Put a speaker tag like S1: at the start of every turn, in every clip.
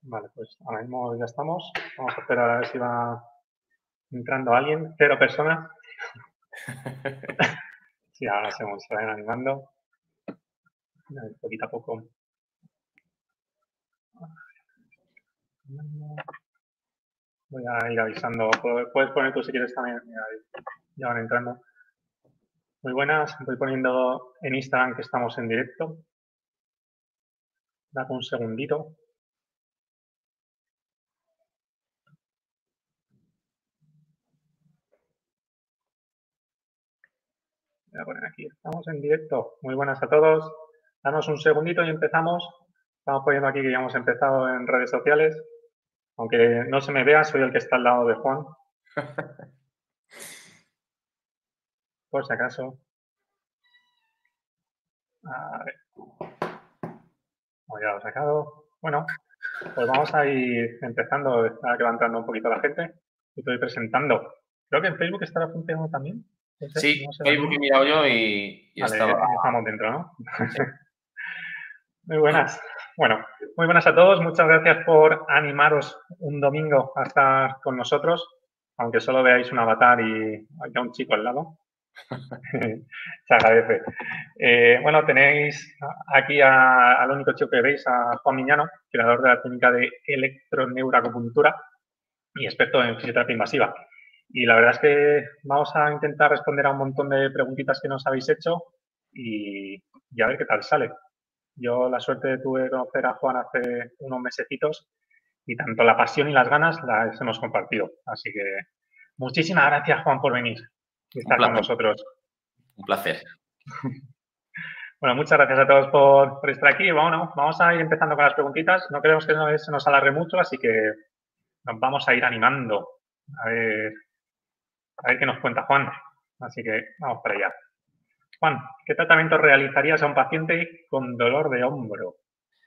S1: Vale, pues ahora mismo ya estamos. Vamos a esperar a ver si va entrando alguien. 0 personas. Sí, ahora se van animando. Poquito a poco. Voy a ir avisando. Puedes poner tú si quieres también. Mira, ya van entrando. Muy buenas. Voy poniendo en Instagram que estamos en directo. Dame un segundito. Voy a poner aquí. Estamos en directo. Muy buenas a todos. Danos un segundito y empezamos. Estamos poniendo aquí que ya hemos empezado en redes sociales. Aunque no se me vea, soy el que está al lado de Juan. Por si acaso. A ver. Ya lo he sacado. Bueno, pues vamos a ir empezando. Está levantando un poquito la gente. Y estoy presentando. Creo que en Facebook estará funcionando también. No sé,
S2: Sí,
S1: no sé,
S2: Facebook he mirado yo y
S1: vale,
S2: estaba...
S1: estamos dentro, ¿no?
S2: Sí.
S1: Muy buenas. Bueno, muy buenas a todos. Muchas gracias por animaros un domingo a estar con nosotros, aunque solo veáis un avatar y haya un chico al lado. Se agradece. Bueno, tenéis aquí al único chico que veis, a Juan Miñano, creador de la técnica de electroneuroacupuntura y experto en fisioterapia invasiva. Y la verdad es que vamos a intentar responder a un montón de preguntitas que nos habéis hecho y a ver qué tal sale. Yo la suerte tuve de conocer a Juan hace unos mesecitos y tanto la pasión y las ganas las hemos compartido. Así que muchísimas gracias, Juan, por venir y estar con nosotros.
S2: Un placer.
S1: Bueno, muchas gracias a todos por estar aquí. Bueno, vamos a ir empezando con las preguntitas. No queremos que se nos alargue mucho, así que nos vamos a ir animando. A ver qué nos cuenta Juan. Así que vamos para allá. Juan, ¿qué tratamiento realizarías a un paciente con dolor de hombro?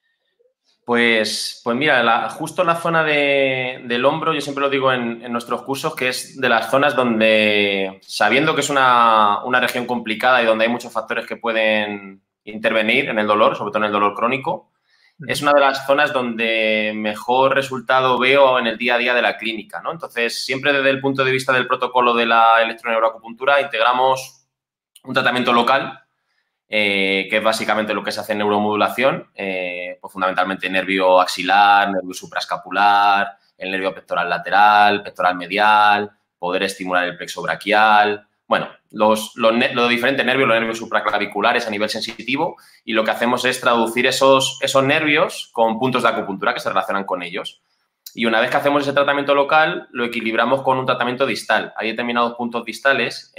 S2: Pues mira, justo la zona del hombro, yo siempre lo digo en nuestros cursos, que es de las zonas donde, sabiendo que es una región complicada y donde hay muchos factores que pueden intervenir en el dolor, sobre todo en el dolor crónico, es una de las zonas donde mejor resultado veo en el día a día de la clínica, ¿no? Entonces, siempre desde el punto de vista del protocolo de la electroneuroacupuntura, integramos un tratamiento local, que es básicamente lo que se hace en neuromodulación, pues fundamentalmente nervio axilar, nervio supraescapular, el nervio pectoral lateral, pectoral medial, poder estimular el plexo braquial, bueno, los diferentes nervios, los nervios supraclaviculares a nivel sensitivo, y lo que hacemos es traducir esos nervios con puntos de acupuntura que se relacionan con ellos. Y una vez que hacemos ese tratamiento local, lo equilibramos con un tratamiento distal. Hay determinados puntos distales,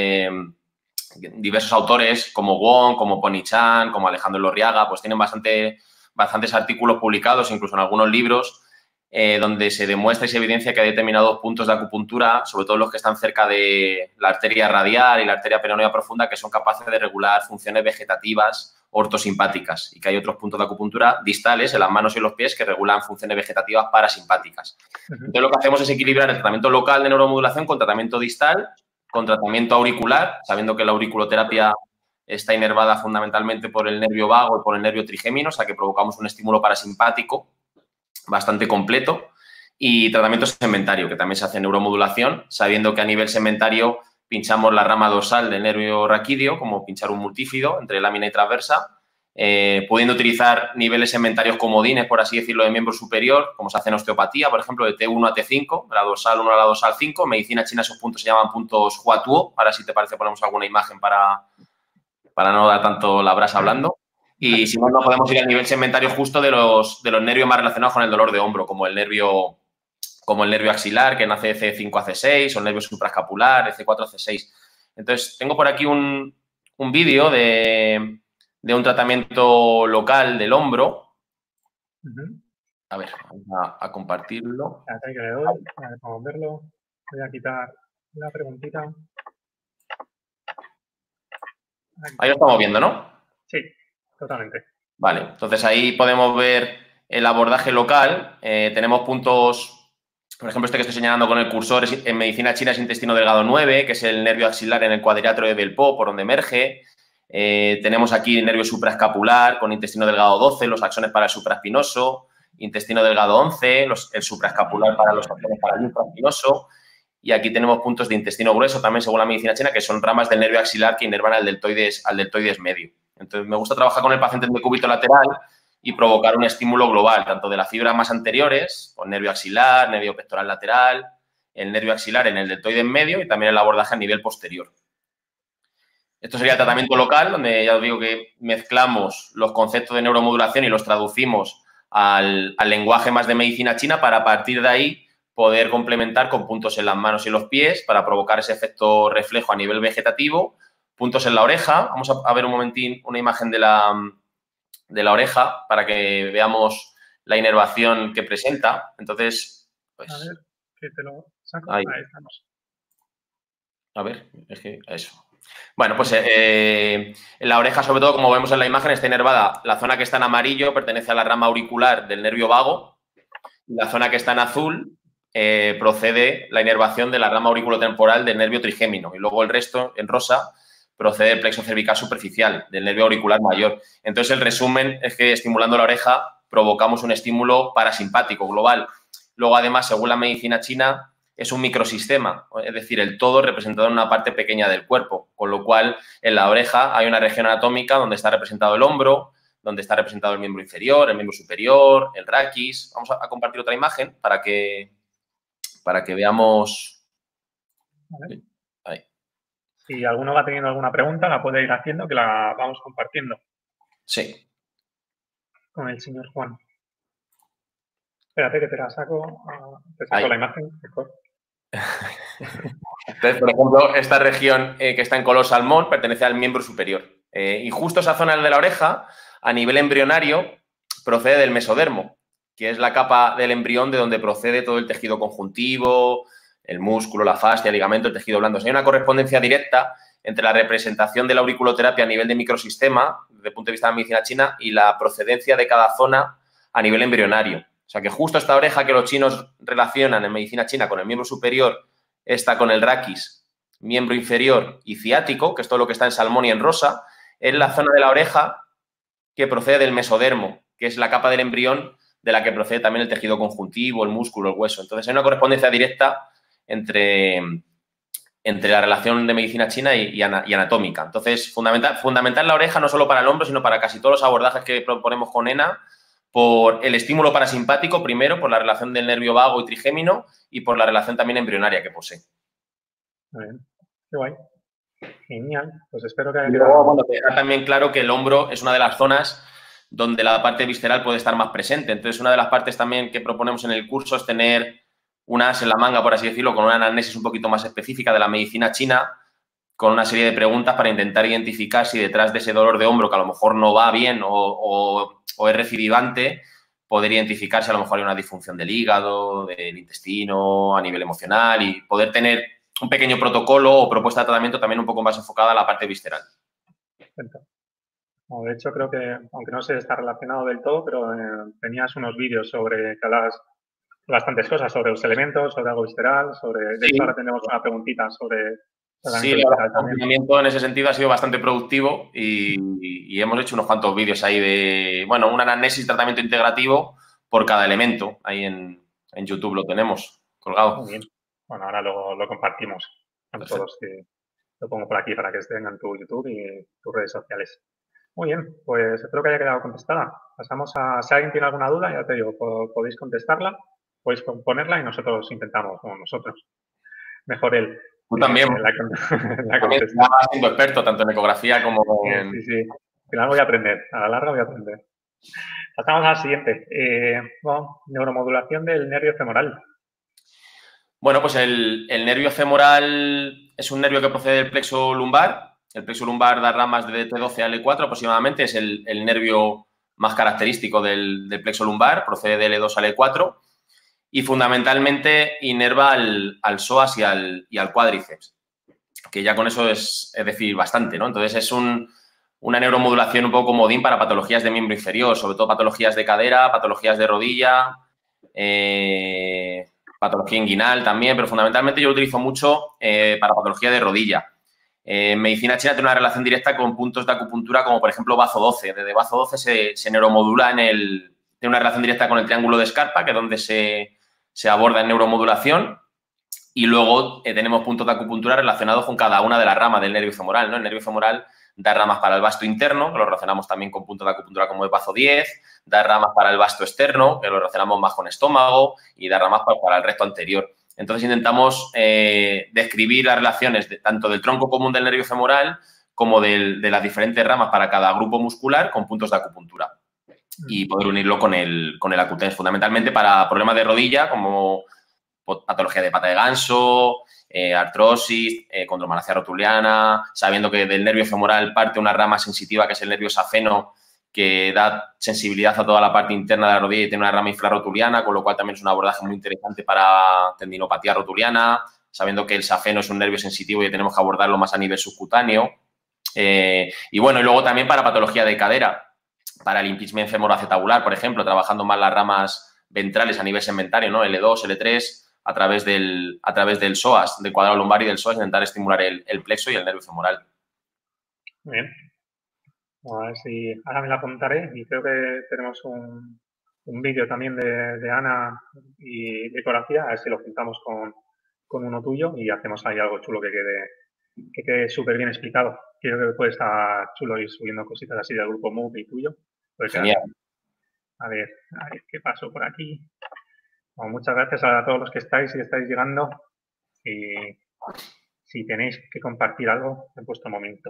S2: diversos autores como Wong, como Pony Chan, como Alejandro Lorriaga, pues tienen bastantes artículos publicados, incluso en algunos libros, donde se demuestra y se evidencia que hay determinados puntos de acupuntura, sobre todo los que están cerca de la arteria radial y la arteria peronea profunda, que son capaces de regular funciones vegetativas ortosimpáticas, y que hay otros puntos de acupuntura distales en las manos y los pies que regulan funciones vegetativas parasimpáticas. Entonces, lo que hacemos es equilibrar el tratamiento local de neuromodulación con tratamiento distal, con tratamiento auricular, sabiendo que la auriculoterapia está inervada fundamentalmente por el nervio vago y por el nervio trigémino, o sea que provocamos un estímulo parasimpático bastante completo, y tratamiento segmentario, que también se hace en neuromodulación, sabiendo que a nivel segmentario pinchamos la rama dorsal del nervio raquídeo, como pinchar un multífido entre lámina y transversa, pudiendo utilizar niveles segmentarios comodines, por así decirlo, de miembro superior, como se hace en osteopatía, por ejemplo, de T1 a T5, de la dorsal 1 a la dorsal 5. En medicina china esos puntos se llaman puntos Huatuo. Ahora, si te parece, ponemos alguna imagen para no dar tanto la brasa hablando. Y si no, no podemos ir al nivel segmentario justo de los nervios más relacionados con el dolor de hombro, como el nervio axilar, que nace de C5 a C6, o el nervio supraescapular, de C4 a C6. Entonces, tengo por aquí un vídeo de un tratamiento local del hombro. A ver, vamos a compartirlo.
S1: Espérate que le doy, a ver, vamos a verlo. Voy a quitar la preguntita.
S2: Ahí lo estamos viendo, ¿no?
S1: Sí, totalmente.
S2: Vale, entonces ahí podemos ver el abordaje local. Tenemos puntos, por ejemplo, este que estoy señalando con el cursor en medicina china es intestino delgado 9, que es el nervio axilar en el cuadrilátero de Belpo, por donde emerge. Tenemos aquí el nervio supraescapular con intestino delgado 12, los axones para el supraespinoso. intestino delgado 11, el supraescapular para los tachones paralinfraspinoso. Y aquí tenemos puntos de intestino grueso, también según la medicina china, que son ramas del nervio axilar que inervan al deltoides medio. Entonces, me gusta trabajar con el paciente en decúbito lateral y provocar un estímulo global, tanto de las fibras más anteriores, con nervio axilar, nervio pectoral lateral, el nervio axilar en el deltoides medio y también el abordaje a nivel posterior. Esto sería el tratamiento local, donde ya os digo que mezclamos los conceptos de neuromodulación y los traducimos al lenguaje más de medicina china para, a partir de ahí, poder complementar con puntos en las manos y los pies para provocar ese efecto reflejo a nivel vegetativo, puntos en la oreja. Vamos a ver un momentín una imagen de la oreja para que veamos la inervación que presenta. Entonces, pues...
S1: A ver, que te lo saco.
S2: Ahí
S1: estamos.
S2: A ver, es que eso. Bueno, pues en la oreja, sobre todo, como vemos en la imagen, está inervada. La zona que está en amarillo pertenece a la rama auricular del nervio vago. La zona que está en azul procede la inervación de la rama auriculotemporal del nervio trigémino. Y luego el resto, en rosa, procede del plexo cervical superficial, del nervio auricular mayor. Entonces, el resumen es que estimulando la oreja provocamos un estímulo parasimpático global. Luego, además, según la medicina china, es un microsistema, es decir, el todo representado en una parte pequeña del cuerpo, con lo cual en la oreja hay una región anatómica donde está representado el hombro, donde está representado el miembro inferior, el miembro superior, el raquis. Vamos a compartir otra imagen para que veamos. Ahí.
S1: Si alguno va teniendo alguna pregunta, la puede ir haciendo, que la vamos compartiendo.
S2: Sí.
S1: Con el señor Juan. Espérate que te la saco. Te saco la imagen. Mejor.
S2: Entonces, por ejemplo, esta región que está en color salmón pertenece al miembro superior. Y justo esa zona de la oreja, a nivel embrionario, procede del mesodermo, que es la capa del embrión de donde procede todo el tejido conjuntivo, el músculo, la fascia, el ligamento, el tejido blando. O sea, hay una correspondencia directa entre la representación de la auriculoterapia a nivel de microsistema, desde el punto de vista de la medicina china, y la procedencia de cada zona a nivel embrionario. O sea, que justo esta oreja que los chinos relacionan en medicina china con el miembro superior, está con el raquis, miembro inferior y ciático, que es todo lo que está en salmón y en rosa, es la zona de la oreja que procede del mesodermo, que es la capa del embrión de la que procede también el tejido conjuntivo, el músculo, el hueso. Entonces, hay una correspondencia directa entre la relación de medicina china y anatómica. Entonces, fundamental la oreja no solo para el hombro, sino para casi todos los abordajes que proponemos con ENA, por el estímulo parasimpático, primero, por la relación del nervio vago y trigémino, y por la relación también embrionaria que posee.
S1: Muy bien. Qué guay. Genial. Pues espero que haya
S2: quedado... Luego, bueno, dejar también claro que el hombro es una de las zonas donde la parte visceral puede estar más presente. Entonces, una de las partes también que proponemos en el curso es tener un as en la manga, por así decirlo, con una anamnesis un poquito más específica de la medicina china, con una serie de preguntas para intentar identificar si detrás de ese dolor de hombro, que a lo mejor no va bien o es recidivante, poder identificar si a lo mejor hay una disfunción del hígado, del intestino, a nivel emocional, y poder tener un pequeño protocolo o propuesta de tratamiento también un poco más enfocada a la parte visceral.
S1: Perfecto. Bueno, de hecho, creo que, aunque no se está relacionado del todo, pero tenías unos vídeos sobre que hablabas bastantes cosas, sobre los elementos, sobre algo visceral, sobre... De hecho, ahora tenemos una preguntita sobre...
S2: Sí, el confinamiento en ese sentido ha sido bastante productivo y hemos hecho unos cuantos vídeos ahí de, bueno, un análisis tratamiento integrativo por cada elemento. Ahí en YouTube lo tenemos colgado.
S1: Muy bien. Bueno, ahora lo compartimos con todos. Lo pongo por aquí para que estén en tu YouTube y tus redes sociales. Muy bien, pues espero que haya quedado contestada. Pasamos a, si alguien tiene alguna duda, ya te digo, podéis contestarla, podéis ponerla y nosotros intentamos, o nosotros, mejor él.
S2: Tú también. También estás siendo experto tanto en ecografía como en...
S1: Sí. Al final voy a aprender, a la larga voy a aprender. Pasamos al siguiente. Bueno, neuromodulación del nervio femoral.
S2: Bueno, pues el nervio femoral es un nervio que procede del plexo lumbar. El plexo lumbar da ramas de T12 a L4 aproximadamente. Es el nervio más característico del plexo lumbar. Procede de L2 a L4. Y fundamentalmente inerva al psoas y al cuádriceps, que ya con eso es decir bastante, ¿no? Entonces es una neuromodulación un poco comodín para patologías de miembro inferior, sobre todo patologías de cadera, patologías de rodilla, patología inguinal también, pero fundamentalmente yo lo utilizo mucho para patología de rodilla. En medicina china tiene una relación directa con puntos de acupuntura como, por ejemplo, bazo 12. Desde bazo 12 se neuromodula en tiene una relación directa con el triángulo de Scarpa, que es donde se aborda en neuromodulación. Y luego tenemos puntos de acupuntura relacionados con cada una de las ramas del nervio femoral, ¿no? El nervio femoral da ramas para el vasto interno, que lo relacionamos también con puntos de acupuntura como el bazo 10, da ramas para el vasto externo, que lo relacionamos más con estómago, y da ramas para el recto anterior. Entonces, intentamos describir las relaciones tanto del tronco común del nervio femoral como de las diferentes ramas para cada grupo muscular con puntos de acupuntura. Y poder unirlo con el acutens, fundamentalmente para problemas de rodilla, como patología de pata de ganso, artrosis, condromalacia rotuliana, sabiendo que del nervio femoral parte una rama sensitiva que es el nervio safeno, que da sensibilidad a toda la parte interna de la rodilla y tiene una rama infrarrotuliana, con lo cual también es un abordaje muy interesante para tendinopatía rotuliana, sabiendo que el safeno es un nervio sensitivo y tenemos que abordarlo más a nivel subcutáneo. Y bueno, y luego también para patología de cadera, para el impingement femoroacetabular, por ejemplo, trabajando más las ramas ventrales a nivel segmentario, ¿no? L2, L3, a través del psoas, del cuadrado lumbar y del psoas, intentar estimular el plexo y el nervio femoral.
S1: Muy bien. A ver si ahora me la apuntaré y creo que tenemos un vídeo también de Ana y de ecografía, a ver si lo juntamos con uno tuyo y hacemos ahí algo chulo que quede súper bien explicado. Creo que puede estar chulo ir subiendo cositas así del grupo MOOC y tuyo.
S2: Genial.
S1: A ver qué pasó por aquí. Bueno, muchas gracias a todos los que estáis y estáis llegando. Si tenéis que compartir algo, en vuestro momento.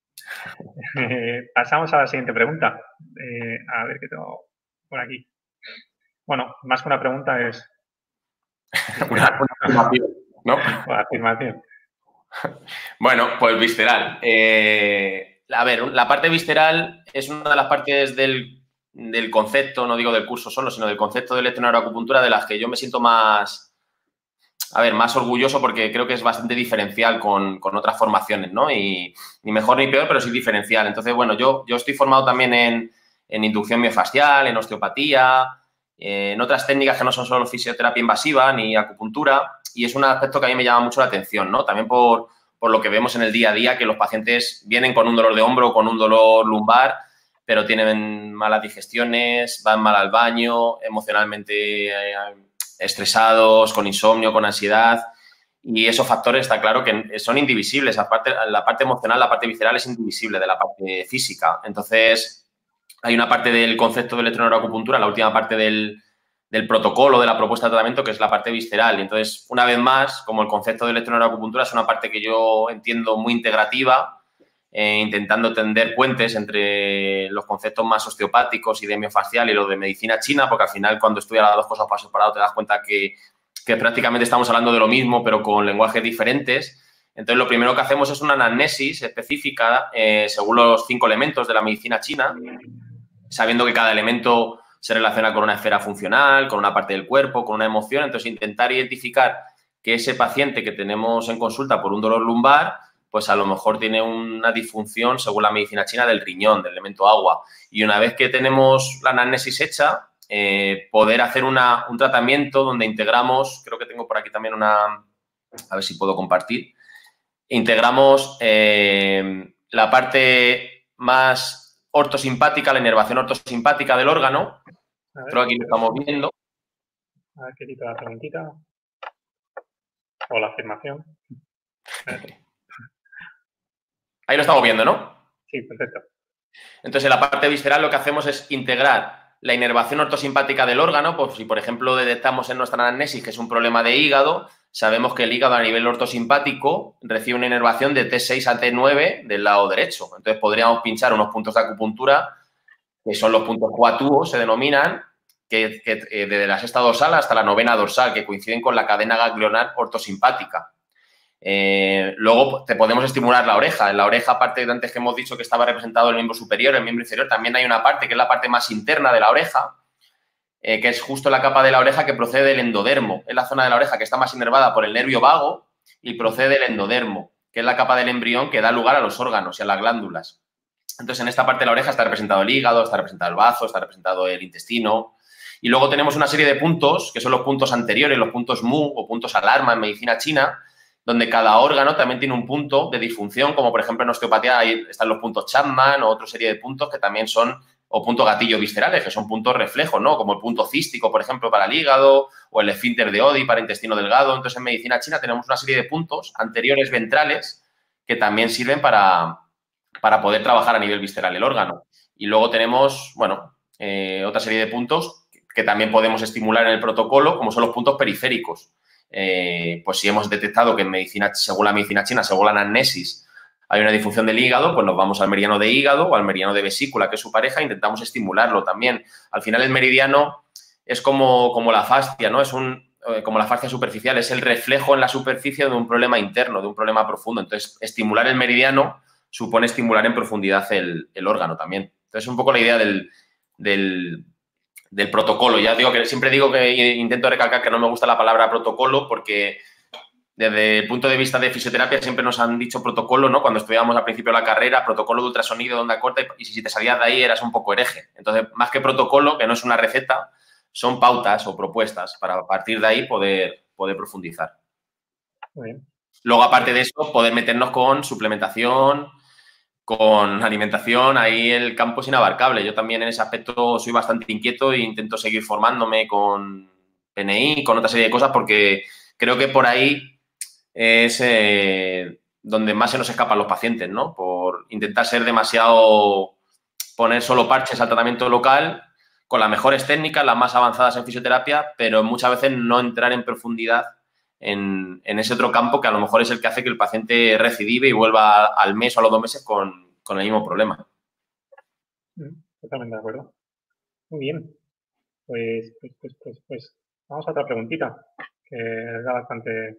S1: Pasamos a la siguiente pregunta. A ver qué tengo por aquí. Bueno, más que una pregunta es...
S2: una afirmación, ¿no?
S1: Una afirmación.
S2: Bueno, pues visceral. A ver, la parte visceral es una de las partes del concepto, no digo del curso solo, sino del concepto de electroneuroacupuntura de las que yo me siento más orgulloso porque creo que es bastante diferencial con otras formaciones, ¿no? Y ni mejor ni peor, pero sí diferencial. Entonces, bueno, yo estoy formado también en inducción miofascial, en osteopatía, en otras técnicas que no son solo fisioterapia invasiva ni acupuntura, y es un aspecto que a mí me llama mucho la atención, ¿no? También por lo que vemos en el día a día, que los pacientes vienen con un dolor de hombro, con un dolor lumbar, pero tienen malas digestiones, van mal al baño, emocionalmente estresados, con insomnio, con ansiedad, y esos factores está claro que son indivisibles. Aparte, la parte emocional, la parte visceral es indivisible de la parte física. Entonces, hay una parte del concepto de electroneuroacupuntura, la última parte del protocolo, de la propuesta de tratamiento, que es la parte visceral. Y entonces, una vez más, como el concepto de electroneuroacupuntura es una parte que yo entiendo muy integrativa, intentando tender puentes entre los conceptos más osteopáticos y de miofascial y los de medicina china, porque al final cuando estudias las dos cosas por separado te das cuenta que prácticamente estamos hablando de lo mismo, pero con lenguajes diferentes. Entonces, lo primero que hacemos es una anamnesis específica según los 5 elementos de la medicina china, sabiendo que cada elemento se relaciona con una esfera funcional, con una parte del cuerpo, con una emoción. Entonces, intentar identificar que ese paciente que tenemos en consulta por un dolor lumbar, pues a lo mejor tiene una disfunción, según la medicina china, del riñón, del elemento agua. Y una vez que tenemos la anamnesis hecha, poder hacer un tratamiento donde integramos, creo que tengo por aquí también a ver si puedo compartir, integramos la parte más ortosimpática, la inervación ortosimpática del órgano. Creo que aquí lo estamos viendo.
S1: A ver, qué quito la preguntita. O la afirmación.
S2: Ahí lo estamos viendo, ¿no?
S1: Sí, perfecto.
S2: Entonces, en la parte visceral lo que hacemos es integrar la inervación ortosimpática del órgano. Pues si, por ejemplo, detectamos en nuestra anamnesis que es un problema de hígado, sabemos que el hígado a nivel ortosimpático recibe una inervación de T6 a T9 del lado derecho. Entonces, podríamos pinchar unos puntos de acupuntura, que son los puntos coatúos, se denominan, que desde la sexta dorsal hasta la novena dorsal, que coinciden con la cadena ganglionar ortosimpática. Luego te podemos estimular la oreja. En la oreja, aparte de antes que hemos dicho que estaba representado el miembro superior, el miembro inferior, también hay una parte que es la parte más interna de la oreja, que es justo la capa de la oreja que procede del endodermo. Es la zona de la oreja que está más inervada por el nervio vago y procede del endodermo, que es la capa del embrión que da lugar a los órganos y a las glándulas. Entonces, en esta parte de la oreja está representado el hígado, está representado el bazo, está representado el intestino. Y luego tenemos una serie de puntos, que son los puntos anteriores, los puntos Mu o puntos alarma en medicina china, donde cada órgano también tiene un punto de disfunción, como por ejemplo en osteopatía ahí están los puntos Chapman o otra serie de puntos que también son o puntos gatillo viscerales, que son puntos reflejos, ¿no? Como el punto cístico, por ejemplo, para el hígado, o el esfínter de Oddi para intestino delgado. Entonces, en medicina china tenemos una serie de puntos anteriores ventrales que también sirven para poder trabajar a nivel visceral el órgano. Y luego tenemos, bueno, otra serie de puntos que también podemos estimular en el protocolo, como son los puntos periféricos. Pues si hemos detectado que en medicina, según la medicina china, según la anamnesis, hay una disfunción del hígado, pues nos vamos al meridiano de hígado o al meridiano de vesícula, que es su pareja, e intentamos estimularlo también. Al final, el meridiano es como la fascia, ¿no? Es como la fascia superficial, es el reflejo en la superficie de un problema interno, de un problema profundo. Entonces, estimular el meridiano supone estimular en profundidad el órgano también. Entonces, un poco la idea del protocolo. Ya digo que siempre digo que intento recalcar que no me gusta la palabra protocolo porque desde el punto de vista de fisioterapia siempre nos han dicho protocolo, ¿no? Cuando estudiábamos al principio de la carrera, protocolo de ultrasonido de onda corta y si te salías de ahí eras un poco hereje. Entonces, más que protocolo, que no es una receta, son pautas o propuestas para a partir de ahí poder profundizar.
S1: Muy bien.
S2: Luego, aparte de eso, poder meternos con suplementación, con alimentación, ahí el campo es inabarcable. Yo también en ese aspecto soy bastante inquieto e intento seguir formándome con PNI, con otra serie de cosas, porque creo que por ahí es donde más se nos escapan los pacientes, ¿no? Por intentar ser demasiado, poner solo parches al tratamiento local con las mejores técnicas, las más avanzadas en fisioterapia, pero muchas veces no entrar en profundidad en ese otro campo que a lo mejor es el que hace que el paciente recidive y vuelva al mes o a los 2 meses con el mismo problema.
S1: Totalmente de acuerdo. Muy bien. Pues vamos a otra preguntita que da bastante...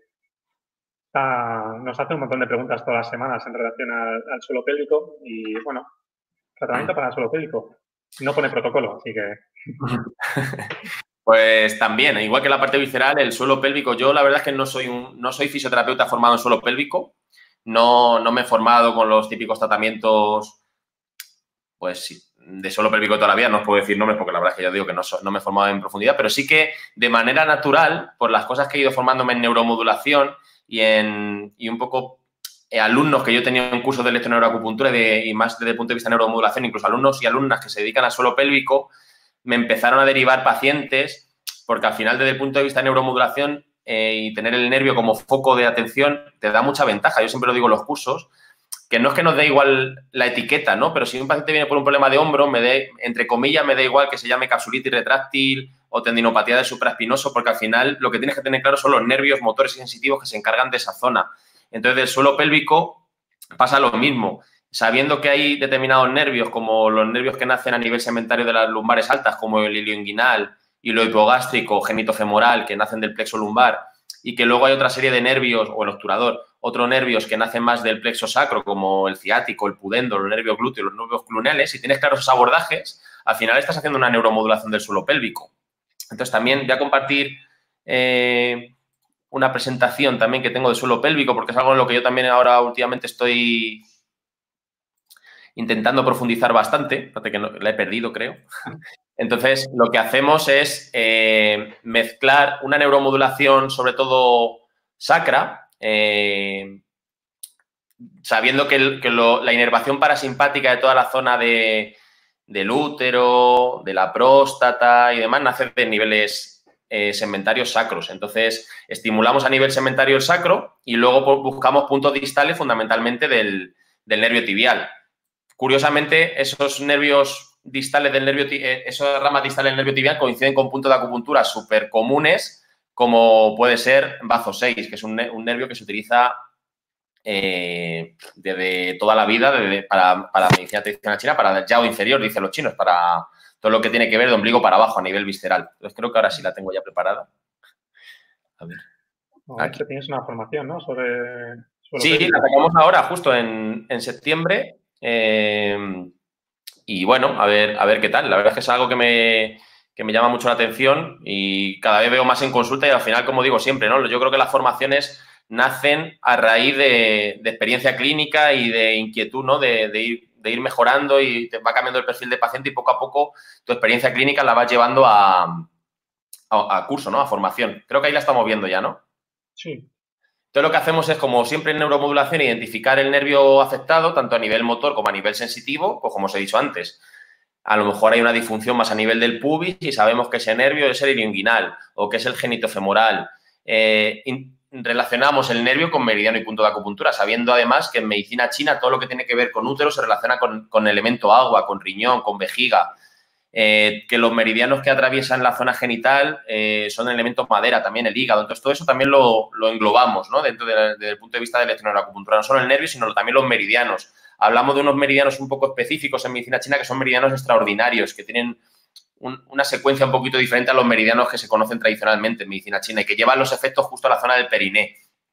S1: nos hace un montón de preguntas todas las semanas en relación al suelo pélvico y, bueno, tratamiento para el suelo pélvico. No pone protocolo, así que...
S2: Pues también, igual que la parte visceral, el suelo pélvico, yo la verdad es que no soy fisioterapeuta formado en suelo pélvico, no me he formado con los típicos tratamientos, pues sí, de suelo pélvico toda la vida, no os puedo decir nombres porque la verdad es que ya digo que no me he formado en profundidad, pero sí que de manera natural, por las cosas que he ido formándome en neuromodulación y un poco alumnos que yo tenía en cursos de electroneuroacupuntura y más desde el punto de vista de neuromodulación, incluso alumnos y alumnas que se dedican al suelo pélvico, me empezaron a derivar pacientes porque al final desde el punto de vista de neuromodulación y tener el nervio como foco de atención te da mucha ventaja. Yo siempre lo digo en los cursos, que no es que nos dé igual la etiqueta, ¿no? Pero si un paciente viene por un problema de hombro, entre comillas, me da igual que se llame capsulitis retráctil o tendinopatía del supraespinoso, porque al final lo que tienes que tener claro son los nervios motores y sensitivos que se encargan de esa zona. Entonces, del suelo pélvico pasa lo mismo. Sabiendo que hay determinados nervios, como los nervios que nacen a nivel segmentario de las lumbares altas, como el ilioinguinal, hilohipogástrico, genitofemoral, que nacen del plexo lumbar, y que luego hay otra serie de nervios, o el obturador, otros nervios que nacen más del plexo sacro, como el ciático, el pudendo, los nervios glúteos, los nervios cluneales. Si tienes claros esos abordajes, al final estás haciendo una neuromodulación del suelo pélvico. Entonces, también voy a compartir una presentación también que tengo de suelo pélvico, porque es algo en lo que yo también ahora últimamente estoy intentando profundizar bastante, fíjate que la he perdido, creo. Entonces, lo que hacemos es mezclar una neuromodulación, sobre todo sacra, sabiendo que la inervación parasimpática de toda la zona del útero, de la próstata y demás, nace de niveles segmentarios sacros. Entonces, estimulamos a nivel segmentario el sacro y luego buscamos puntos distales fundamentalmente del nervio tibial. Curiosamente, esos nervios distales esas ramas distales del nervio tibial coinciden con puntos de acupuntura súper comunes, como puede ser bazo 6, que es un nervio que se utiliza desde toda la vida para la medicina tradicional china, para el yao inferior, dicen los chinos, para todo lo que tiene que ver de ombligo para abajo a nivel visceral. Entonces, creo que ahora sí la tengo ya preparada. A ver.
S1: Aquí tienes una formación, ¿no? Sobre
S2: sí, la sacamos ahora, justo en septiembre. Y bueno, a ver qué tal. La verdad es que es algo que me llama mucho la atención y cada vez veo más en consulta y al final, como digo siempre, ¿no? Yo creo que las formaciones nacen a raíz de experiencia clínica y de inquietud, ¿no? De ir mejorando y te va cambiando el perfil de paciente y poco a poco tu experiencia clínica la vas llevando a curso, ¿no? A formación. Creo que ahí la estamos viendo ya, ¿no?
S1: Sí.
S2: Entonces, lo que hacemos es, como siempre en neuromodulación, identificar el nervio afectado, tanto a nivel motor como a nivel sensitivo, pues como os he dicho antes. a lo mejor hay una disfunción más a nivel del pubis y sabemos que ese nervio es el ilioinguinal o que es el genitofemoral. Relacionamos el nervio con meridiano y punto de acupuntura, sabiendo además que en medicina china todo lo que tiene que ver con útero se relaciona con elemento agua, con riñón, con vejiga. Que los meridianos que atraviesan la zona genital son elementos madera, también el hígado. Entonces, todo eso también lo englobamos, ¿no? Dentro del punto de vista de la electroneuroacupuntura. No solo el nervio, sino también los meridianos. Hablamos de unos meridianos un poco específicos en medicina china que son meridianos extraordinarios, que tienen una secuencia un poquito diferente a los meridianos que se conocen tradicionalmente en medicina china y que llevan los efectos justo a la zona del periné.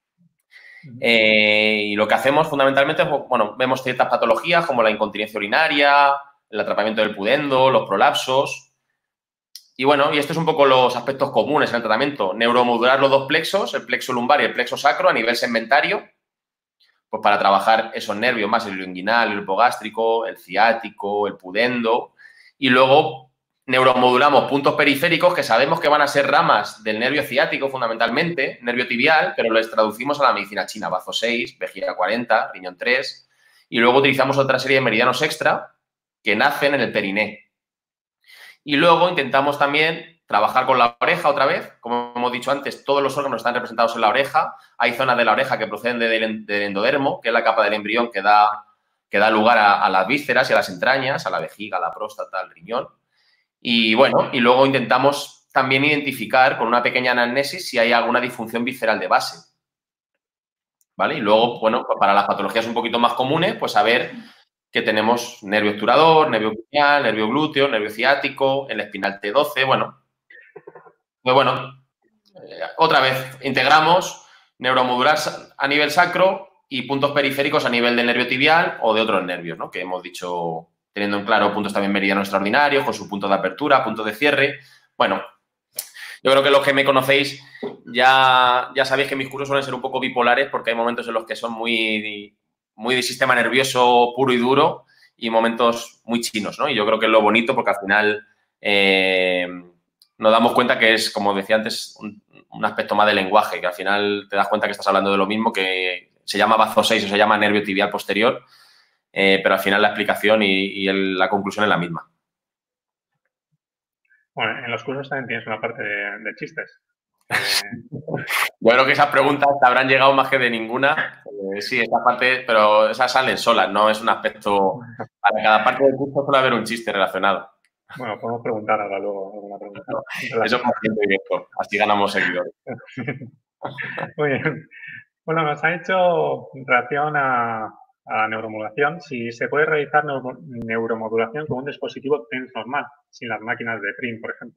S2: Y lo que hacemos fundamentalmente es, bueno, vemos ciertas patologías como la incontinencia urinaria, el atrapamiento del pudendo, los prolapsos. Y bueno, y estos son un poco los aspectos comunes en el tratamiento. Neuromodular los dos plexos, el plexo lumbar y el plexo sacro a nivel segmentario, pues para trabajar esos nervios más, el inguinal, el hipogástrico, el ciático, el pudendo. Y luego neuromodulamos puntos periféricos que sabemos que van a ser ramas del nervio ciático fundamentalmente, nervio tibial, pero los traducimos a la medicina china, bazo 6, vejiga 40, riñón 3. Y luego utilizamos otra serie de meridianos extra que nacen en el periné. Y luego intentamos también trabajar con la oreja otra vez. Como hemos dicho antes, todos los órganos están representados en la oreja. Hay zonas de la oreja que proceden del endodermo, que es la capa del embrión que da lugar a las vísceras y a las entrañas, a la vejiga, a la próstata, al riñón. Y bueno, y luego intentamos también identificar con una pequeña anamnesis si hay alguna disfunción visceral de base. ¿Vale? Y luego, bueno, pues para las patologías un poquito más comunes, pues saber que tenemos nervio obturador, nervio craneal, nervio glúteo, nervio ciático, el espinal T12, bueno. Pues bueno, otra vez, integramos neuromodular a nivel sacro y puntos periféricos a nivel del nervio tibial o de otros nervios, ¿no? Que hemos dicho, teniendo en claro puntos también meridianos extraordinarios, con su punto de apertura, punto de cierre. Bueno, yo creo que los que me conocéis ya sabéis que mis cursos suelen ser un poco bipolares porque hay momentos en los que son muy de sistema nervioso puro y duro y momentos muy chinos, ¿no? Y yo creo que es lo bonito porque al final nos damos cuenta que es, como decía antes, un aspecto más del lenguaje, que al final te das cuenta que estás hablando de lo mismo, que se llama bazo 6 o se llama nervio tibial posterior, pero al final la explicación y la conclusión es la misma.
S1: Bueno, en los cursos también tienes una parte de chistes.
S2: Yo creo que esas preguntas te habrán llegado más que de ninguna. Sí, esa parte, pero esas salen solas, no es un aspecto. Para cada parte del curso suele haber un chiste relacionado.
S1: Bueno, podemos preguntar ahora luego alguna pregunta.
S2: Eso es más directo, así ganamos seguidores.
S1: Muy bien. Bueno, nos ha hecho en relación a neuromodulación, si se puede realizar neuromodulación con un dispositivo TENS normal, sin las máquinas de PRIM, por ejemplo.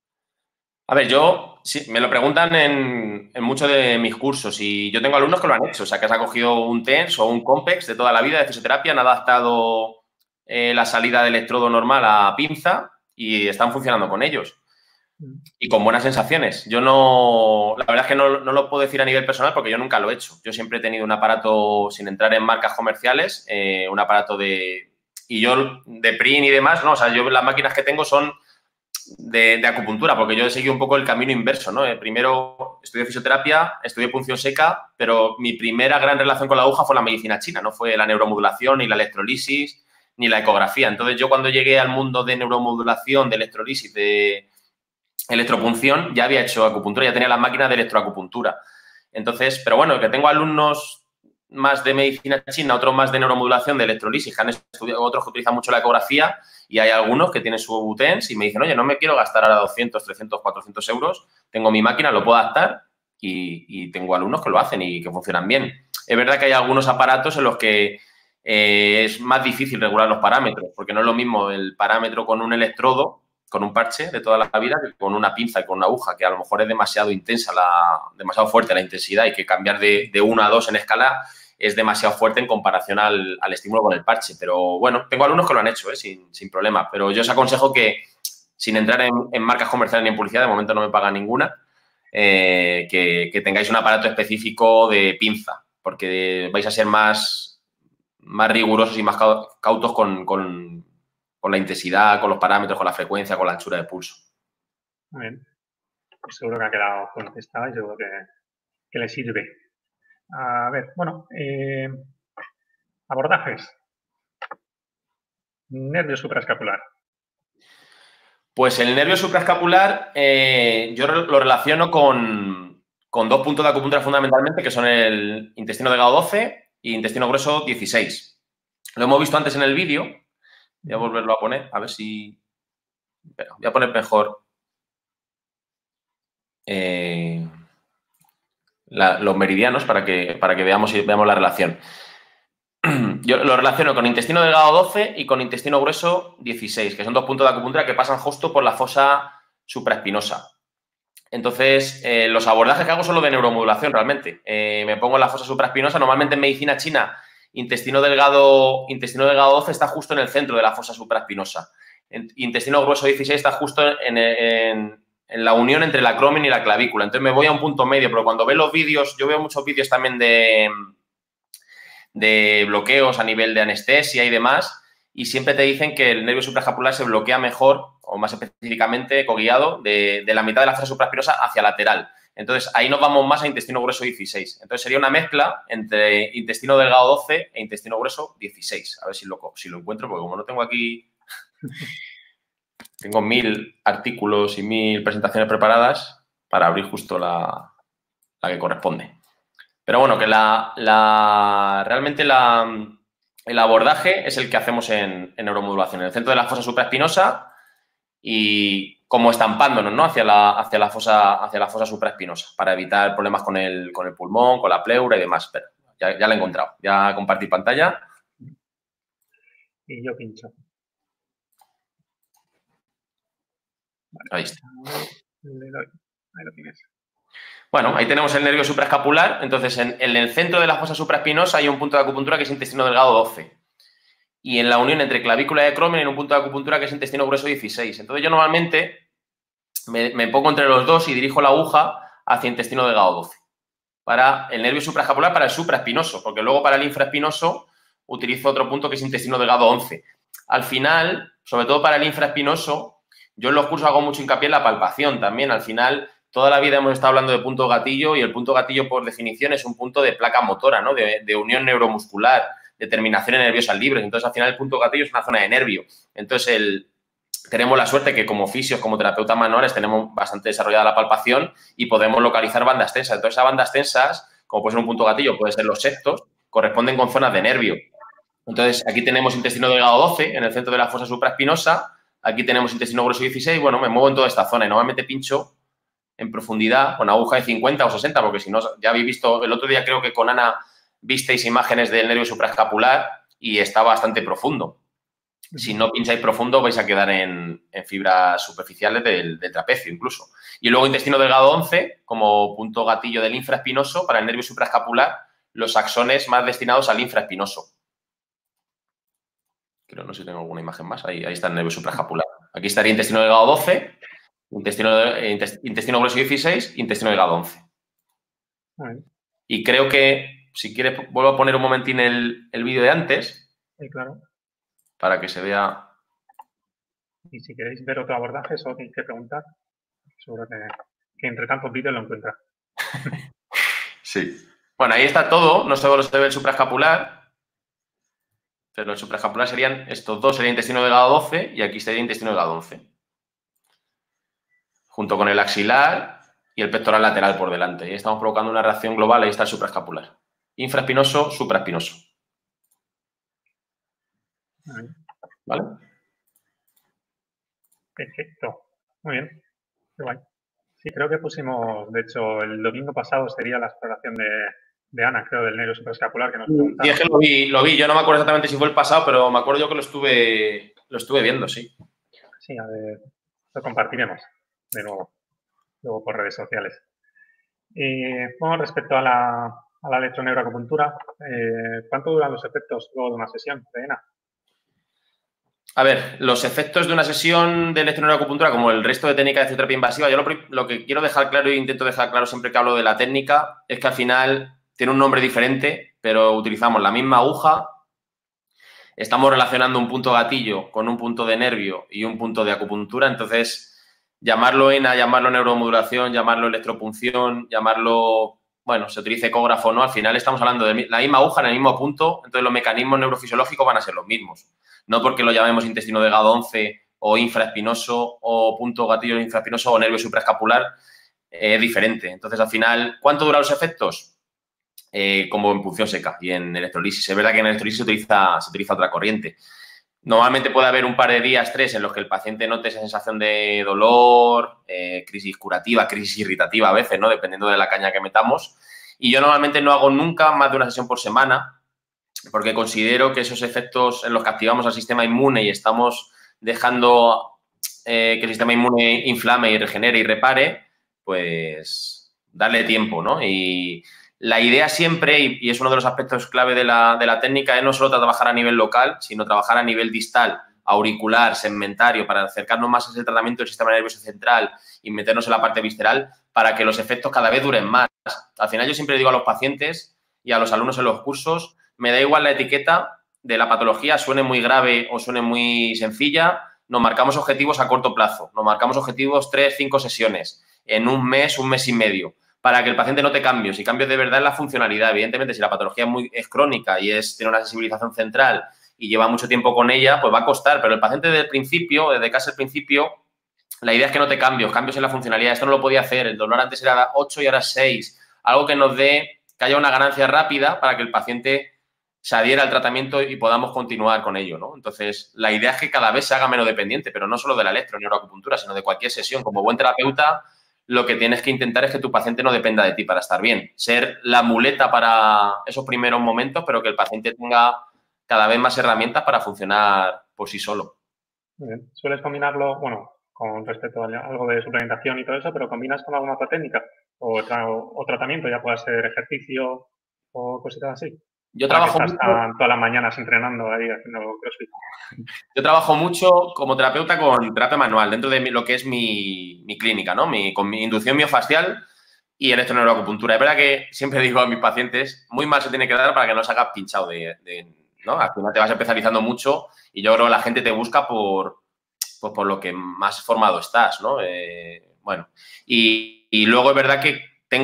S2: A ver, sí, me lo preguntan en muchos de mis cursos y yo tengo alumnos que lo han hecho, o sea, que se ha cogido un TENS o un COMPEX de toda la vida de fisioterapia, han adaptado la salida del electrodo normal a pinza y están funcionando con ellos. Y con buenas sensaciones. Yo la verdad es que no lo puedo decir a nivel personal porque yo nunca lo he hecho. Yo siempre he tenido un aparato, sin entrar en marcas comerciales, un aparato y yo de PRIN y demás, no, o sea, yo las máquinas que tengo son de acupuntura, porque yo he seguido un poco el camino inverso, ¿no? Primero estudié fisioterapia, estudié punción seca, pero mi primera gran relación con la aguja fue la medicina china, no fue la neuromodulación, ni la electrolisis, ni la ecografía. Entonces, yo cuando llegué al mundo de neuromodulación, de electrolisis, de electropunción, ya había hecho acupuntura, ya tenía las máquinas de electroacupuntura. Entonces, pero bueno, que tengo alumnos más de medicina china, otros más de neuromodulación, de electrolisis, que han estudiado, otros que utilizan mucho la ecografía y hay algunos que tienen su TENS y me dicen, oye, no me quiero gastar ahora 200, 300, 400 euros, tengo mi máquina, lo puedo adaptar y tengo alumnos que lo hacen y que funcionan bien. Es verdad que hay algunos aparatos en los que es más difícil regular los parámetros, porque no es lo mismo el parámetro con un electrodo, con un parche de toda la vida, que con una pinza y con una aguja, que a lo mejor es demasiado intensa, demasiado fuerte la intensidad y que cambiar de 1 a 2 en escala es demasiado fuerte en comparación al estímulo con el parche. Pero bueno, tengo alumnos que lo han hecho, sin problema. Pero yo os aconsejo que, sin entrar en marcas comerciales ni en publicidad, de momento no me pagan ninguna, que tengáis un aparato específico de pinza, porque vais a ser más rigurosos y más cautos con la intensidad, con los parámetros, con la frecuencia, con la anchura de pulso.
S1: Muy bien. Pues seguro que ha quedado contestado y seguro que le sirve. A ver, bueno, abordajes. Nervio supraescapular.
S2: Pues el nervio supraescapular yo lo relaciono con dos puntos de acupuntura fundamentalmente, que son el intestino delgado 12 y intestino grueso 16. Lo hemos visto antes en el vídeo. Voy a volverlo a poner, a ver si... Espera, voy a poner mejor los meridianos para que veamos la relación. Yo lo relaciono con intestino delgado 12 y con intestino grueso 16, que son dos puntos de acupuntura que pasan justo por la fosa supraespinosa. Entonces, los abordajes que hago son los de neuromodulación, realmente. Me pongo en la fosa supraespinosa. Normalmente en medicina china, intestino delgado 12 está justo en el centro de la fosa supraespinosa. Intestino grueso 16 está justo en la unión entre la acromion y la clavícula. Entonces, me voy a un punto medio, pero cuando veo los vídeos, yo veo muchos vídeos también de bloqueos a nivel de anestesia y demás, y siempre te dicen que el nervio supraescapular se bloquea mejor, o más específicamente coguiado, de la mitad de la fosa supraespinosa hacia lateral. Entonces, ahí nos vamos más a intestino grueso 16. Entonces, sería una mezcla entre intestino delgado 12 e intestino grueso 16. A ver si lo encuentro, porque como no tengo aquí... Tengo 1000 artículos y 1000 presentaciones preparadas para abrir justo la que corresponde. Pero bueno, que realmente el abordaje es el que hacemos en neuromodulación, en el centro de la fosa supraespinosa y como estampándonos, ¿no? hacia la fosa supraespinosa para evitar problemas con el pulmón, con la pleura y demás. Pero ya lo he encontrado. Ya compartí pantalla.
S1: Y yo pincho.
S2: Vale. Ahí está.
S1: Le doy. Ahí lo tienes.
S2: Bueno, ahí tenemos el nervio supraescapular. Entonces, en el centro de la fosa supraespinosa hay un punto de acupuntura que es intestino delgado 12. Y en la unión entre clavícula y acromion hay un punto de acupuntura que es intestino grueso 16. Entonces, yo normalmente me pongo entre los dos y dirijo la aguja hacia intestino delgado 12. Para el nervio supraescapular, para el supraespinoso, porque luego para el infraespinoso utilizo otro punto que es intestino delgado 11. Al final, sobre todo para el infraespinoso, yo en los cursos hago mucho hincapié en la palpación también. Al final, toda la vida hemos estado hablando de punto gatillo y el punto gatillo, por definición, es un punto de placa motora, ¿no? De unión neuromuscular, de terminaciones nerviosas libres. Entonces, al final, el punto gatillo es una zona de nervio. Entonces, tenemos la suerte que como fisios, como terapeutas manuales, tenemos bastante desarrollada la palpación y podemos localizar bandas tensas. Entonces, esas bandas tensas, como puede ser un punto gatillo, puede ser los septos, corresponden con zonas de nervio. Entonces, aquí tenemos intestino delgado 12 en el centro de la fosa supraespinosa. Aquí tenemos intestino grueso 16. Bueno, me muevo en toda esta zona y normalmente pincho en profundidad con aguja de 50 o 60, porque si no, ya habéis visto, el otro día creo que con Ana visteis imágenes del nervio supraescapular y está bastante profundo. Si no pincháis profundo, vais a quedar en fibras superficiales del trapecio incluso. Y luego intestino delgado 11, como punto gatillo del infraespinoso, para el nervio supraescapular, los axones más destinados al infraespinoso. Creo, no sé si tengo alguna imagen más. Ahí está el nervio supraescapular. Aquí estaría intestino delgado 12, intestino grueso 16, intestino delgado 11. Y creo que, si quieres, vuelvo a poner un momentín el vídeo de antes.
S1: Sí, claro.
S2: Para que se vea.
S1: Y si queréis ver otro abordaje, solo tenéis que preguntar. Seguro que entre tantos vídeos lo encuentra.
S2: Sí. Bueno, ahí está todo. No solo se ve el supraescapular. Pero el supraescapular serían estos dos, sería intestino delgado 12 y aquí sería intestino delgado 11. Junto con el axilar y el pectoral lateral por delante. Y estamos provocando una reacción global. Ahí está el supraescapular. Infraespinoso, supraespinoso. ¿Vale?
S1: Perfecto. Muy bien. Qué guay. Sí, creo que pusimos, de hecho, el domingo pasado sería la exploración de Ana, creo, del nervio supraescapular que nos preguntaba.
S2: Y es que lo vi. Yo no me acuerdo exactamente si fue el pasado, pero me acuerdo yo que lo estuve viendo, sí.
S1: Sí, a ver, lo compartiremos de nuevo, luego por redes sociales. Bueno, respecto a la electroneuroacupuntura, ¿cuánto duran los efectos luego de una sesión de Ana?
S2: A ver, los efectos de una sesión de electroneuroacupuntura, como el resto de técnicas de fisioterapia invasiva, yo lo que quiero dejar claro e intento dejar claro siempre que hablo de la técnica es que al final tiene un nombre diferente, pero utilizamos la misma aguja, estamos relacionando un punto gatillo con un punto de nervio y un punto de acupuntura, entonces llamarlo ENA, llamarlo neuromodulación, llamarlo electropunción, llamarlo, bueno, se utiliza ecógrafo o no, al final estamos hablando de la misma aguja en el mismo punto, entonces los mecanismos neurofisiológicos van a ser los mismos. No porque lo llamemos intestino delgado 11 o infraespinoso o punto gatillo infraespinoso o nervio supraescapular, es diferente. Entonces, al final, ¿cuánto duran los efectos? Como en punción seca y en electrolisis. Es verdad que en electrolisis se utiliza otra corriente. Normalmente puede haber un par de días, 3, en los que el paciente note esa sensación de dolor, crisis curativa, crisis irritativa a veces, ¿no? Dependiendo de la caña que metamos. Y yo normalmente no hago nunca más de una sesión por semana, porque considero que esos efectos en los que activamos al sistema inmune y estamos dejando que el sistema inmune inflame y regenere y repare, pues darle tiempo, ¿no? Y la idea siempre, y es uno de los aspectos clave de la técnica, es no solo trabajar a nivel local, sino trabajar a nivel distal, auricular, segmentario, para acercarnos más a ese tratamiento del sistema nervioso central y meternos en la parte visceral para que los efectos cada vez duren más. Al final yo siempre digo a los pacientes y a los alumnos en los cursos, me da igual la etiqueta de la patología, suene muy grave o suene muy sencilla, nos marcamos objetivos a corto plazo, nos marcamos objetivos 3, 5 sesiones, en un mes y medio, para que el paciente note cambios y cambios de verdad en la funcionalidad. Evidentemente, si la patología es crónica y tiene una sensibilización central y lleva mucho tiempo con ella, pues va a costar, pero el paciente desde el principio, desde casi el principio, la idea es que note cambios en la funcionalidad. Esto no lo podía hacer, el dolor antes era 8 y ahora 6, algo que nos dé, que haya una ganancia rápida para que el paciente se adhiera al tratamiento y podamos continuar con ello, ¿no? Entonces, la idea es que cada vez se haga menos dependiente, pero no solo de la electroneuroacupuntura, sino de cualquier sesión. Como buen terapeuta, lo que tienes que intentar es que tu paciente no dependa de ti para estar bien. Ser la muleta para esos primeros momentos, pero que el paciente tenga cada vez más herramientas para funcionar por sí solo.
S1: Muy bien. ¿Sueles combinarlo, bueno, con respecto a algo de suplementación y todo eso, pero combinas con alguna otra técnica o tratamiento, ya pueda ser ejercicio o cositas así?
S2: Yo trabajo
S1: mucho. Todas las mañanas entrenando ahí, haciendo CrossFit.
S2: Yo trabajo mucho como terapeuta con terapia manual dentro de lo que es mi clínica, ¿no? Con mi inducción miofascial y electroneuroacupuntura. Es verdad que siempre digo a mis pacientes, muy mal se tiene que dar para que no se haga pinchado ¿no? Al final te vas especializando mucho y yo creo que la gente te busca por lo que más formado estás, ¿no? Bueno, y luego es verdad que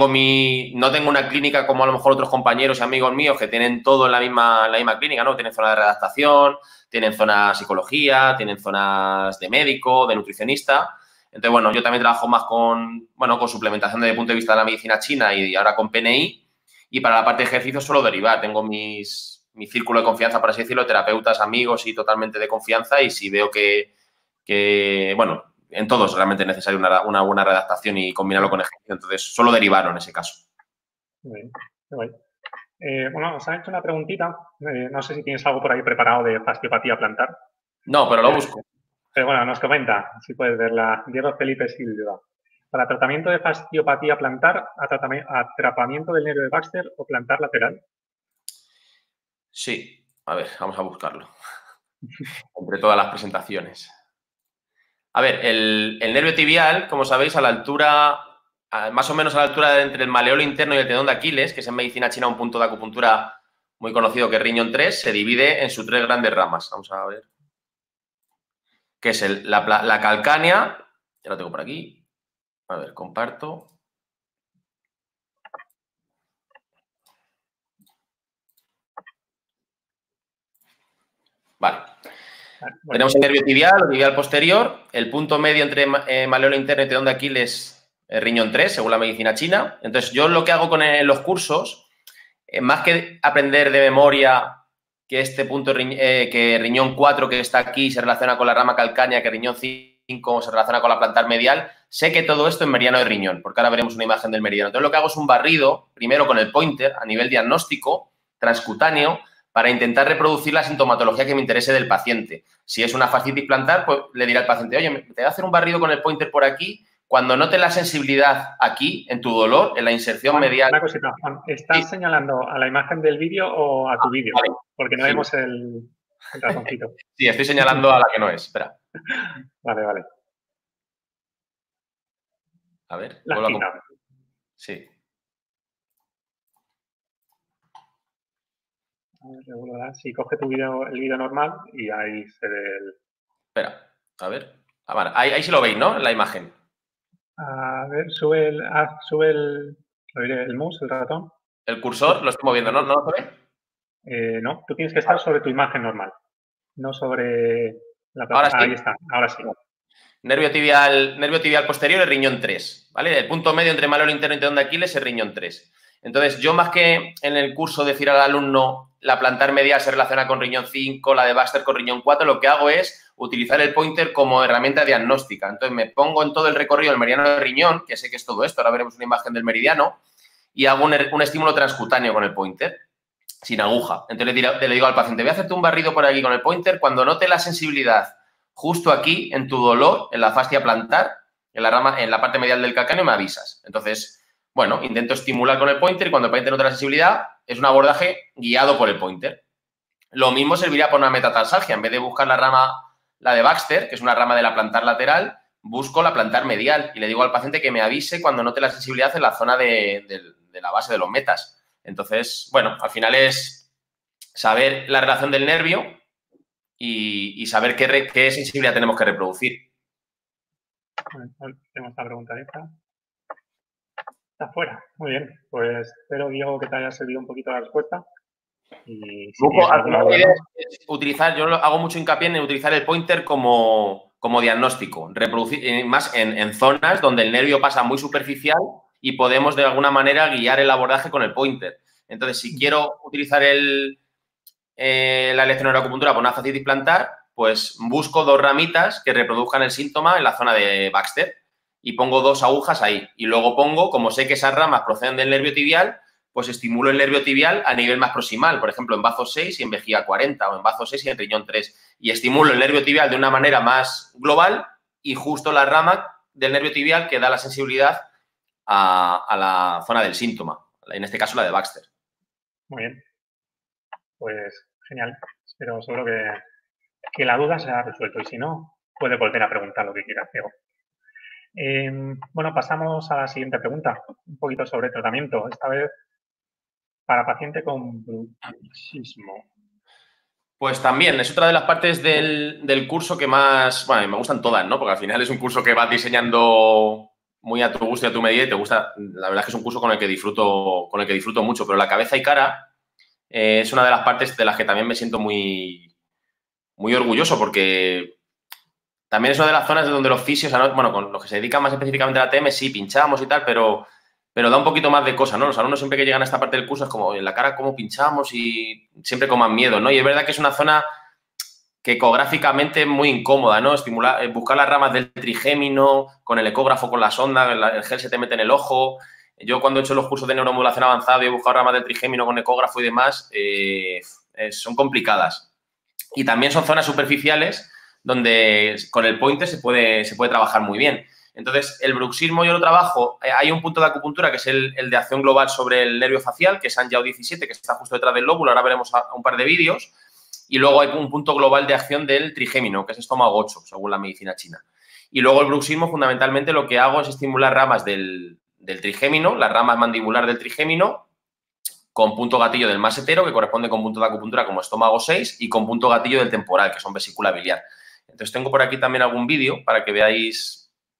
S2: no tengo una clínica como a lo mejor otros compañeros y amigos míos que tienen todo en la misma clínica, ¿no? Tienen zona de redactación, tienen zona psicología, tienen zonas de médico, de nutricionista. Entonces, bueno, yo también trabajo más con suplementación desde el punto de vista de la medicina china y ahora con PNI. Y para la parte de ejercicio suelo derivar. Tengo mi círculo de confianza, por así decirlo, terapeutas, amigos y totalmente de confianza. Y si veo bueno, en todos realmente es necesario una buena redactación y combinarlo con ejercicio. Entonces, solo derivaron en ese caso.
S1: Muy bien, qué guay. Bueno, os han hecho una preguntita. No sé si tienes algo por ahí preparado de fasciopatía plantar.
S2: No, pero lo busco.
S1: Pero bueno, nos comenta, si puedes verla, Diego Felipe Silva. Para tratamiento de fasciopatía plantar, atrapamiento del nervio de Baxter o plantar lateral.
S2: Sí, a ver, vamos a buscarlo. Entre todas las presentaciones. A ver, el nervio tibial, como sabéis, a la altura, más o menos a la altura entre el maleolo interno y el tendón de Aquiles, que es en medicina china un punto de acupuntura muy conocido que es riñón 3, se divide en sus 3 grandes ramas. Vamos a ver. Que es la calcánea, ya lo tengo por aquí. A ver, comparto. Vale. Bueno. Tenemos el nervio tibial o tibial posterior, el punto medio entre maleolo interno y tendón de Aquiles, riñón 3, según la medicina china. Entonces, yo lo que hago con los cursos, más que aprender de memoria que este punto, que riñón 4 que está aquí se relaciona con la rama calcánea, que riñón 5 se relaciona con la plantar medial, sé que todo esto es meridiano de riñón, porque ahora veremos una imagen del meridiano. Entonces, lo que hago es un barrido, primero con el pointer, a nivel diagnóstico, transcutáneo, para intentar reproducir la sintomatología que me interese del paciente. Si es una fascitis plantar, pues le diré al paciente, oye, te voy a hacer un barrido con el pointer por aquí. Cuando notes la sensibilidad aquí, en tu dolor, en la inserción
S1: Juan,
S2: medial...
S1: Una cosita, Juan, ¿estás señalando a la imagen del vídeo o a tu vídeo?
S2: Vale.
S1: Porque no vemos el ratoncito.
S2: Sí, estoy señalando a la que no es. Espera.
S1: Vale.
S2: A ver.
S1: La cita.
S2: Sí.
S1: Sí, coge el vídeo normal y ahí se ve el...
S2: Espera, a ver. Vale. Ahí sí lo veis, ¿no? En la imagen.
S1: A ver, sube el mouse, el ratón.
S2: El cursor lo estoy moviendo, ¿no? ¿No lo ve?
S1: No, tú tienes que estar sobre tu imagen normal, no sobre
S2: Ahora sí.
S1: Ahí está, ahora sí.
S2: Nervio tibial posterior, el riñón 3, ¿vale? El punto medio entre malleolo interno y tendón de Aquiles, el riñón 3. Entonces, yo más que en el curso decir al alumno la plantar medial se relaciona con riñón 5, la de Baxter con riñón 4, lo que hago es utilizar el pointer como herramienta diagnóstica. Entonces, me pongo en todo el recorrido del meridiano del riñón, que sé que es todo esto, ahora veremos una imagen del meridiano, y hago un estímulo transcutáneo con el pointer, sin aguja. Entonces, le digo al paciente, voy a hacerte un barrido por aquí con el pointer, cuando note la sensibilidad justo aquí, en tu dolor, en la fascia plantar, en la parte medial del calcáneo, me avisas. Entonces, bueno, intento estimular con el pointer y cuando el paciente nota la sensibilidad, es un abordaje guiado por el pointer. Lo mismo serviría para una metatarsalgia. En vez de buscar la de Baxter, que es una rama de la plantar lateral, busco la plantar medial y le digo al paciente que me avise cuando note la sensibilidad en la zona de la base de los metas. Entonces, bueno, al final es saber la relación del nervio y saber qué sensibilidad tenemos que reproducir.
S1: Tenemos esta pregunta esta. Está fuera. Muy bien. Pues espero, Diego, que te haya servido un poquito la respuesta. Y si tienes alguna duda más.
S2: Yo hago mucho hincapié en utilizar el pointer como diagnóstico, reproducir más en zonas donde el nervio pasa muy superficial y podemos de alguna manera guiar el abordaje con el pointer. Entonces, si quiero utilizar la electroneuroacupuntura para una fascitis plantar, pues busco dos ramitas que reproduzcan el síntoma en la zona de Baxter y pongo dos agujas ahí. Y luego pongo, como sé que esas ramas proceden del nervio tibial, pues estimulo el nervio tibial a nivel más proximal, por ejemplo, en bazo 6 y en vejiga 40 o en bazo 6 y en riñón 3. Y estimulo el nervio tibial de una manera más global y justo la rama del nervio tibial que da la sensibilidad a la zona del síntoma, en este caso la de Baxter.
S1: Muy bien. Pues genial. Espero seguro que la duda se ha resuelto y si no, puede volver a preguntar lo que quiera, Diego. Bueno, pasamos a la siguiente pregunta, un poquito sobre tratamiento, esta vez para paciente con bruxismo.
S2: Pues también, es otra de las partes del curso que más, bueno, me gustan todas, ¿no? Porque al final es un curso que vas diseñando muy a tu gusto y a tu medida y te gusta, la verdad es que es un curso con el que disfruto mucho, pero la cabeza y cara es una de las partes de las que también me siento muy, muy orgulloso porque también es una de las zonas de donde los fisios, bueno, con los que se dedican más específicamente a la TM, sí, pinchamos y tal, pero da un poquito más de cosa, ¿no? Los alumnos siempre que llegan a esta parte del curso es como en la cara cómo pinchamos y siempre con más miedo, ¿no? Y es verdad que es una zona que ecográficamente es muy incómoda, ¿no? Buscar las ramas del trigémino con el ecógrafo, con la sonda, el gel se te mete en el ojo. Yo cuando he hecho los cursos de neuromodulación avanzado y he buscado ramas del trigémino con ecógrafo y demás, son complicadas. Y también son zonas superficiales donde con el pointer se puede trabajar muy bien. Entonces, el bruxismo yo lo trabajo, hay un punto de acupuntura que es el de acción global sobre el nervio facial, que es Anjao 17, que está justo detrás del lóbulo, ahora veremos un par de vídeos, y luego hay un punto global de acción del trigémino, que es estómago 8, según la medicina china. Y luego el bruxismo, fundamentalmente, lo que hago es estimular ramas del trigémino, las ramas mandibular del trigémino, con punto gatillo del masetero, que corresponde con punto de acupuntura como estómago 6, y con punto gatillo del temporal, que son vesícula biliar. Entonces, tengo por aquí también algún vídeo para que veáis.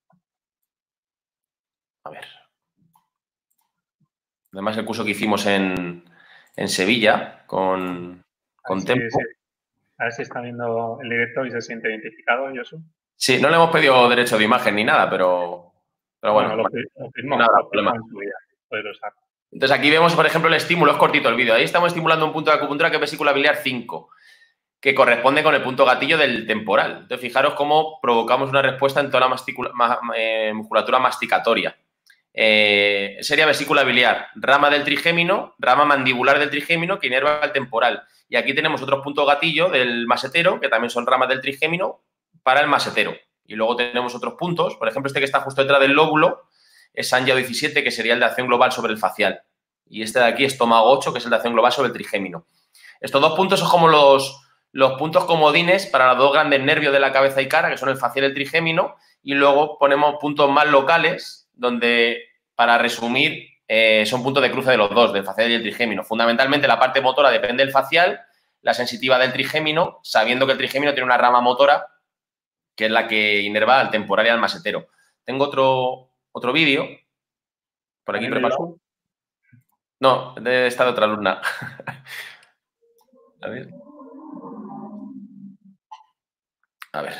S2: A ver. Además, el curso que hicimos en Sevilla con Tempo.
S1: Sí. A ver si está viendo el directo y se siente identificado, Josu.
S2: Sí, no le hemos pedido derecho de imagen ni nada, pero bueno.
S1: Lo firmó en su vida. Puede usar.
S2: Entonces, aquí vemos, por ejemplo, el estímulo, es cortito el vídeo. Ahí estamos estimulando un punto de acupuntura que es vesícula biliar 5, que corresponde con el punto gatillo del temporal. Entonces, fijaros cómo provocamos una respuesta en toda la musculatura masticatoria. Sería vesícula biliar, rama del trigémino, rama mandibular del trigémino que inerva el temporal. Y aquí tenemos otros puntos gatillo del masetero, que también son ramas del trigémino, para el masetero. Y luego tenemos otros puntos, por ejemplo, este que está justo detrás del lóbulo, es Anjao 17, que sería el de acción global sobre el facial. Y este de aquí, estómago 8, que es el de acción global sobre el trigémino. Estos dos puntos son como los puntos comodines para los dos grandes nervios de la cabeza y cara, que son el facial y el trigémino, y luego ponemos puntos más locales, donde, para resumir, son puntos de cruce de los dos, del facial y el trigémino. Fundamentalmente, la parte motora depende del facial, la sensitiva del trigémino, sabiendo que el trigémino tiene una rama motora, que es la que inerva al temporal y al masetero. Tengo otro vídeo, por aquí preparado. No, de esta de otra alumna. A ver. A ver.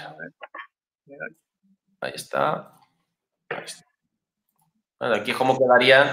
S2: Ahí está. Ahí está. Bueno, aquí cómo quedarían.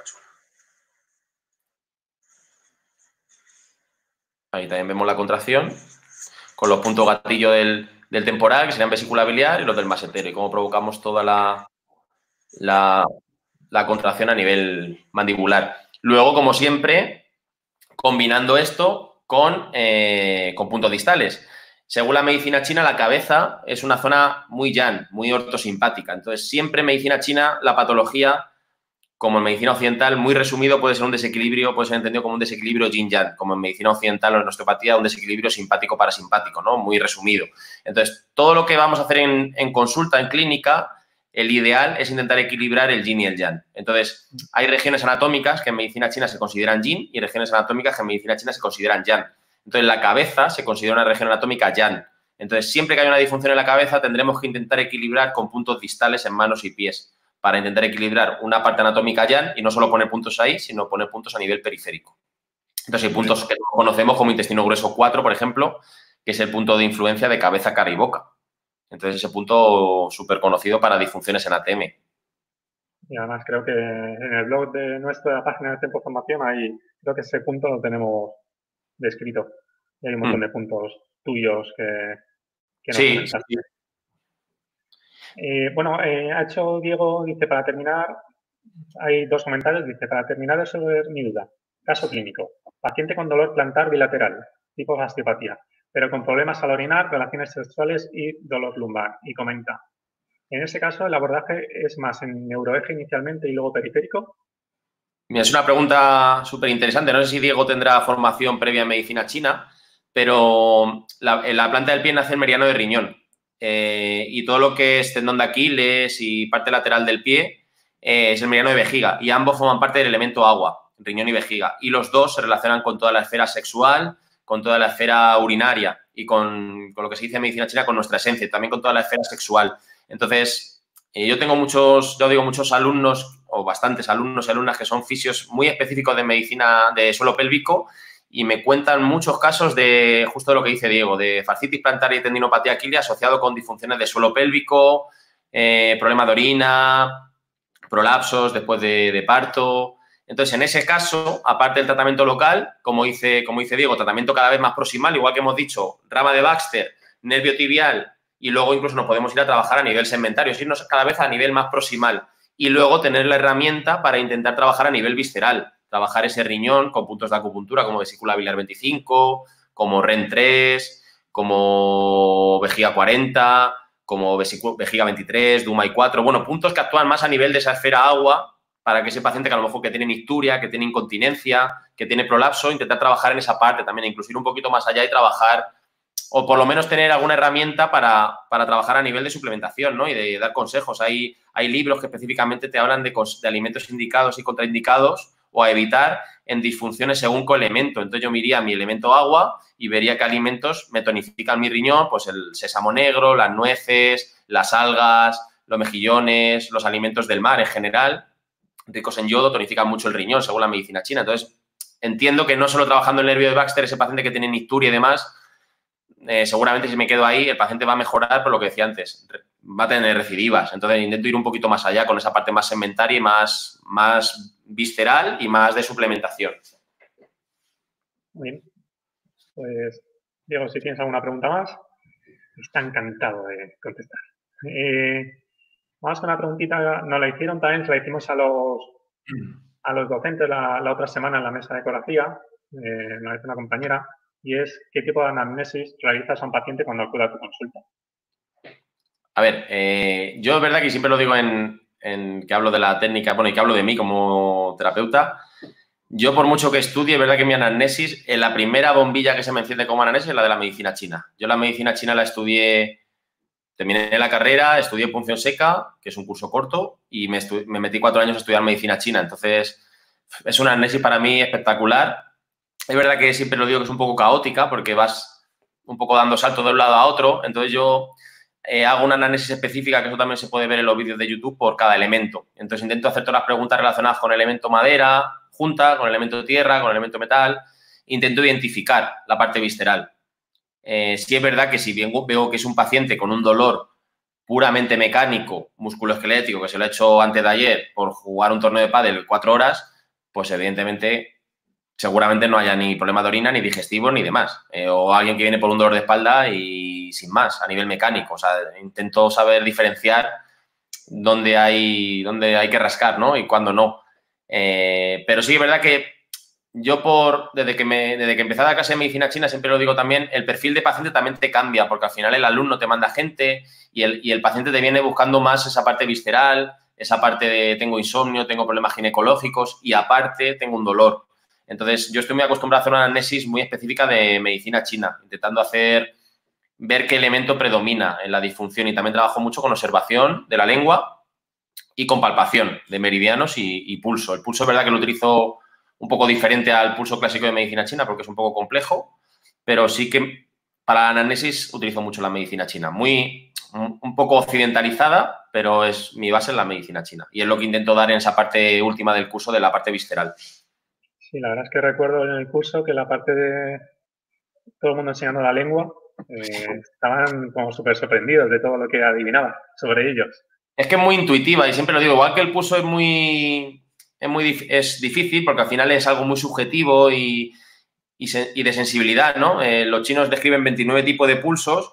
S2: Ahí también vemos la contracción con los puntos gatillo del temporal, que serían vesícula biliar, y los del masetero, y cómo provocamos toda la contracción a nivel mandibular. Luego, como siempre, combinando esto con puntos distales. Según la medicina china, la cabeza es una zona muy yang, muy ortosimpática. Entonces, siempre en medicina china, la patología, como en medicina occidental, muy resumido, puede ser un desequilibrio, puede ser entendido como un desequilibrio yin-yang, como en medicina occidental o en osteopatía, un desequilibrio simpático-parasimpático, ¿no? Muy resumido. Entonces, todo lo que vamos a hacer en consulta, en clínica, el ideal es intentar equilibrar el yin y el yang. Entonces, hay regiones anatómicas que en medicina china se consideran yin y regiones anatómicas que en medicina china se consideran yang. Entonces, la cabeza se considera una región anatómica yang. Entonces, siempre que haya una disfunción en la cabeza, tendremos que intentar equilibrar con puntos distales en manos y pies para intentar equilibrar una parte anatómica yang y no solo poner puntos ahí, sino poner puntos a nivel periférico. Entonces, hay puntos que conocemos como intestino grueso 4, por ejemplo, que es el punto de influencia de cabeza, cara y boca. Entonces, ese punto súper conocido para disfunciones en ATM.
S1: Y además creo que en el blog de nuestra página de Tempo Formación, ahí creo que ese punto lo tenemos descrito. Y hay un montón de puntos tuyos que nos comentaste. Sí. Bueno, ha hecho Diego, dice, para terminar, hay 2 comentarios, dice, para terminar de resolver mi duda. Caso clínico, paciente con dolor plantar bilateral, tipo osteopatía, pero con problemas al orinar, relaciones sexuales y dolor lumbar. Y comenta, en ese caso, el abordaje es más en neuroeje inicialmente y luego periférico.
S2: Mira, es una pregunta súper interesante. No sé si Diego tendrá formación previa en medicina china, pero la planta del pie nace el meridiano de riñón. Y todo lo que es tendón de Aquiles y parte lateral del pie es el meridiano de vejiga. Y ambos forman parte del elemento agua, riñón y vejiga. Y los dos se relacionan con toda la esfera sexual, con toda la esfera urinaria y con lo que se dice en medicina china, con nuestra esencia, y también con toda la esfera sexual. Entonces, yo tengo muchos alumnos, o bastantes alumnos y alumnas que son fisios muy específicos de medicina de suelo pélvico y me cuentan muchos casos de justo lo que dice Diego, de fascitis plantar y tendinopatía aquilia asociado con disfunciones de suelo pélvico, problemas de orina, prolapsos después de parto. Entonces, en ese caso, aparte del tratamiento local, como dice Diego, tratamiento cada vez más proximal, igual que hemos dicho, rama de Baxter, nervio tibial, y luego incluso nos podemos ir a trabajar a nivel segmentario, irnos cada vez a nivel más proximal. Y luego tener la herramienta para intentar trabajar a nivel visceral, trabajar ese riñón con puntos de acupuntura como vesícula biliar 25, como REN 3, como vejiga 40, como vejiga 23, DUMAI 4, bueno, puntos que actúan más a nivel de esa esfera agua para que ese paciente que a lo mejor que tiene micturia, que tiene incontinencia, que tiene prolapso, intentar trabajar en esa parte también, incluso ir un poquito más allá y trabajar, o por lo menos tener alguna herramienta para trabajar a nivel de suplementación, ¿no? Y de dar consejos. Hay libros que específicamente te hablan de alimentos indicados y contraindicados o a evitar en disfunciones según coelemento. Entonces, yo me iría a mi elemento agua y vería qué alimentos me tonifican mi riñón, pues el sésamo negro, las nueces, las algas, los mejillones, los alimentos del mar en general, ricos en yodo, tonifican mucho el riñón, según la medicina china. Entonces, entiendo que no solo trabajando el nervio de Baxter, ese paciente que tiene nicturia y demás, seguramente si me quedo ahí, el paciente va a mejorar por lo que decía antes, va a tener recidivas. Entonces, intento ir un poquito más allá con esa parte más segmentaria y más visceral y más de suplementación.
S1: Muy bien. Pues, Diego, si tienes alguna pregunta más, está encantado de contestar. Vamos con una preguntita, nos la hicieron también, se la hicimos a los docentes la otra semana en la mesa de ecografía, nos hizo una compañera, y es ¿qué tipo de anamnesis realizas a un paciente cuando acude a tu consulta?
S2: A ver, yo es verdad que siempre lo digo en que hablo de la técnica, bueno, y que hablo de mí como terapeuta. Yo, por mucho que estudie, es verdad que mi anamnesis, la primera bombilla que se me enciende como anamnesis es la de la medicina china. Yo la medicina china la estudié, terminé la carrera, estudié punción seca, que es un curso corto, y me metí 4 años a estudiar medicina china. Entonces, es una anamnesis para mí espectacular. Es verdad que siempre lo digo que es un poco caótica porque vas un poco dando saltos de un lado a otro. Entonces, yo hago una análisis específica, que eso también se puede ver en los vídeos de YouTube, por cada elemento. Entonces, intento hacer todas las preguntas relacionadas con el elemento madera, junta, con el elemento tierra, con el elemento metal. Intento identificar la parte visceral. Sí es verdad que si bien veo que es un paciente con un dolor puramente mecánico, musculoesquelético, que se lo ha hecho antes de ayer por jugar un torneo de pádel 4 horas, pues evidentemente seguramente no haya ni problema de orina, ni digestivo, ni demás. O alguien que viene por un dolor de espalda y sin más, a nivel mecánico. O sea, intento saber diferenciar dónde hay que rascar, ¿no? Y cuándo no. Pero sí es verdad que yo desde que empecé a dar clase de medicina china, siempre lo digo también, el perfil de paciente también te cambia, porque al final el alumno te manda gente y el paciente te viene buscando más esa parte visceral, esa parte de tengo insomnio, tengo problemas ginecológicos y aparte tengo un dolor. Entonces, yo estoy muy acostumbrado a hacer una anamnesis muy específica de medicina china, intentando ver qué elemento predomina en la disfunción y también trabajo mucho con observación de la lengua y con palpación de meridianos y pulso. El pulso es verdad que lo utilizo un poco diferente al pulso clásico de medicina china porque es un poco complejo, pero sí que para la anamnesis utilizo mucho la medicina china. Un poco occidentalizada, pero mi base es la medicina china. Y es lo que intento dar en esa parte última del curso, de la parte visceral.
S1: Sí, la verdad es que recuerdo en el curso que la parte de todo el mundo enseñando la lengua, estaban como súper sorprendidos de todo lo que adivinaban sobre ellos.
S2: Es que es muy intuitiva y siempre lo digo, igual que el pulso es difícil porque al final es algo muy subjetivo y de sensibilidad, ¿no? Los chinos describen 29 tipos de pulsos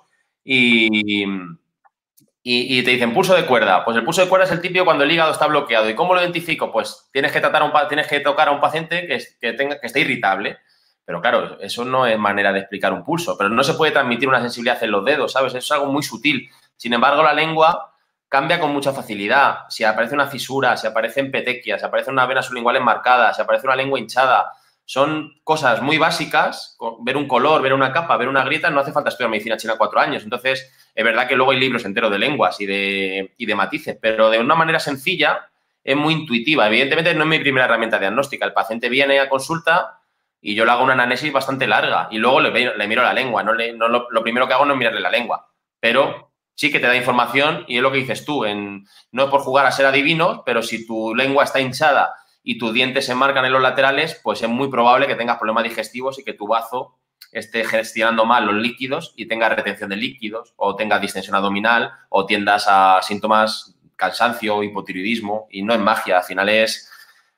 S2: y te dicen pulso de cuerda. Pues el pulso de cuerda es el típico cuando el hígado está bloqueado. ¿Y cómo lo identifico? Pues tienes que tocar a un paciente que esté irritable. Pero claro, eso no es manera de explicar un pulso. Pero no se puede transmitir una sensibilidad en los dedos, ¿sabes? Eso es algo muy sutil. Sin embargo, la lengua cambia con mucha facilidad. Si aparece una fisura, si aparecen petequias, si aparece una vena sublingual enmarcada, si aparece una lengua hinchada, son cosas muy básicas. Ver un color, ver una capa, ver una grieta, no hace falta estudiar medicina china 4 años. Entonces, es verdad que luego hay libros enteros de lenguas y de matices, pero de una manera sencilla, es muy intuitiva. Evidentemente, no es mi primera herramienta diagnóstica. El paciente viene a consulta y yo le hago una anamnesis bastante larga y luego le miro la lengua. Lo primero que hago no es mirarle la lengua, pero sí que te da información y es lo que dices tú. No es por jugar a ser adivinos, pero si tu lengua está hinchada y tus dientes se marcan en los laterales, pues es muy probable que tengas problemas digestivos y que tu bazo esté gestionando mal los líquidos y tengas retención de líquidos o tengas distensión abdominal o tiendas a síntomas, cansancio, hipotiroidismo y no es magia, al final es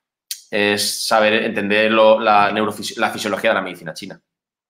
S2: saber entender la fisiología de la medicina china.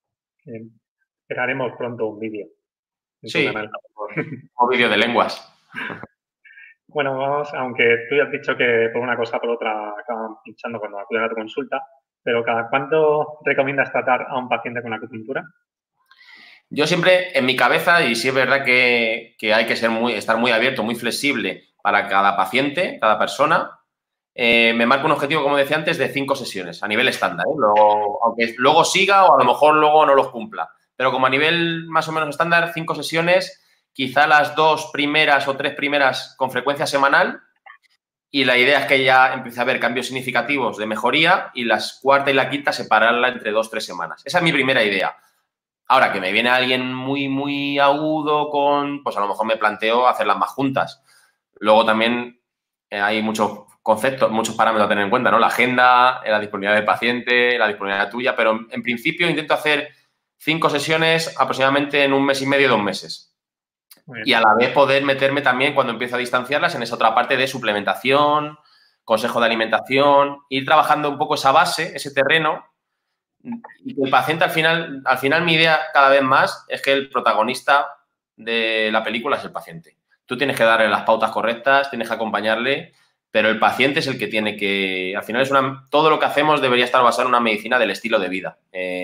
S1: Esperaremos pronto un vídeo.
S2: Sí, un vídeo de lenguas.
S1: Bueno, vamos, aunque tú ya has dicho que por una cosa o por otra acaban pinchando cuando acuden a tu consulta, pero ¿cada cuánto recomiendas tratar a un paciente con acupuntura?
S2: Yo siempre, en mi cabeza, y sí es verdad que hay que estar muy abierto, muy flexible para cada paciente, cada persona, me marco un objetivo, como decía antes, de 5 sesiones a nivel estándar. Aunque luego siga o a lo mejor luego no los cumpla. Pero como a nivel más o menos estándar, 5 sesiones, quizá las 2 primeras o 3 primeras con frecuencia semanal. Y la idea es que ya empiece a haber cambios significativos de mejoría y las cuarta y la quinta separarla entre 2-3 semanas. Esa es mi primera idea. Ahora que me viene alguien muy, muy agudo pues a lo mejor me planteo hacerlas más juntas. Luego también hay muchos conceptos, muchos parámetros a tener en cuenta, ¿no? La agenda, la disponibilidad del paciente, la disponibilidad tuya, pero en principio intento hacer 5 sesiones aproximadamente en 1 mes y medio, 2 meses. Y a la vez poder meterme también cuando empiezo a distanciarlas en esa otra parte de suplementación, consejo de alimentación, ir trabajando un poco esa base, ese terreno. Y que el paciente al final mi idea cada vez más es que el protagonista de la película es el paciente. Tú tienes que darle las pautas correctas, tienes que acompañarle, pero el paciente es el que tiene que... Al final todo lo que hacemos debería estar basado en una medicina del estilo de vida.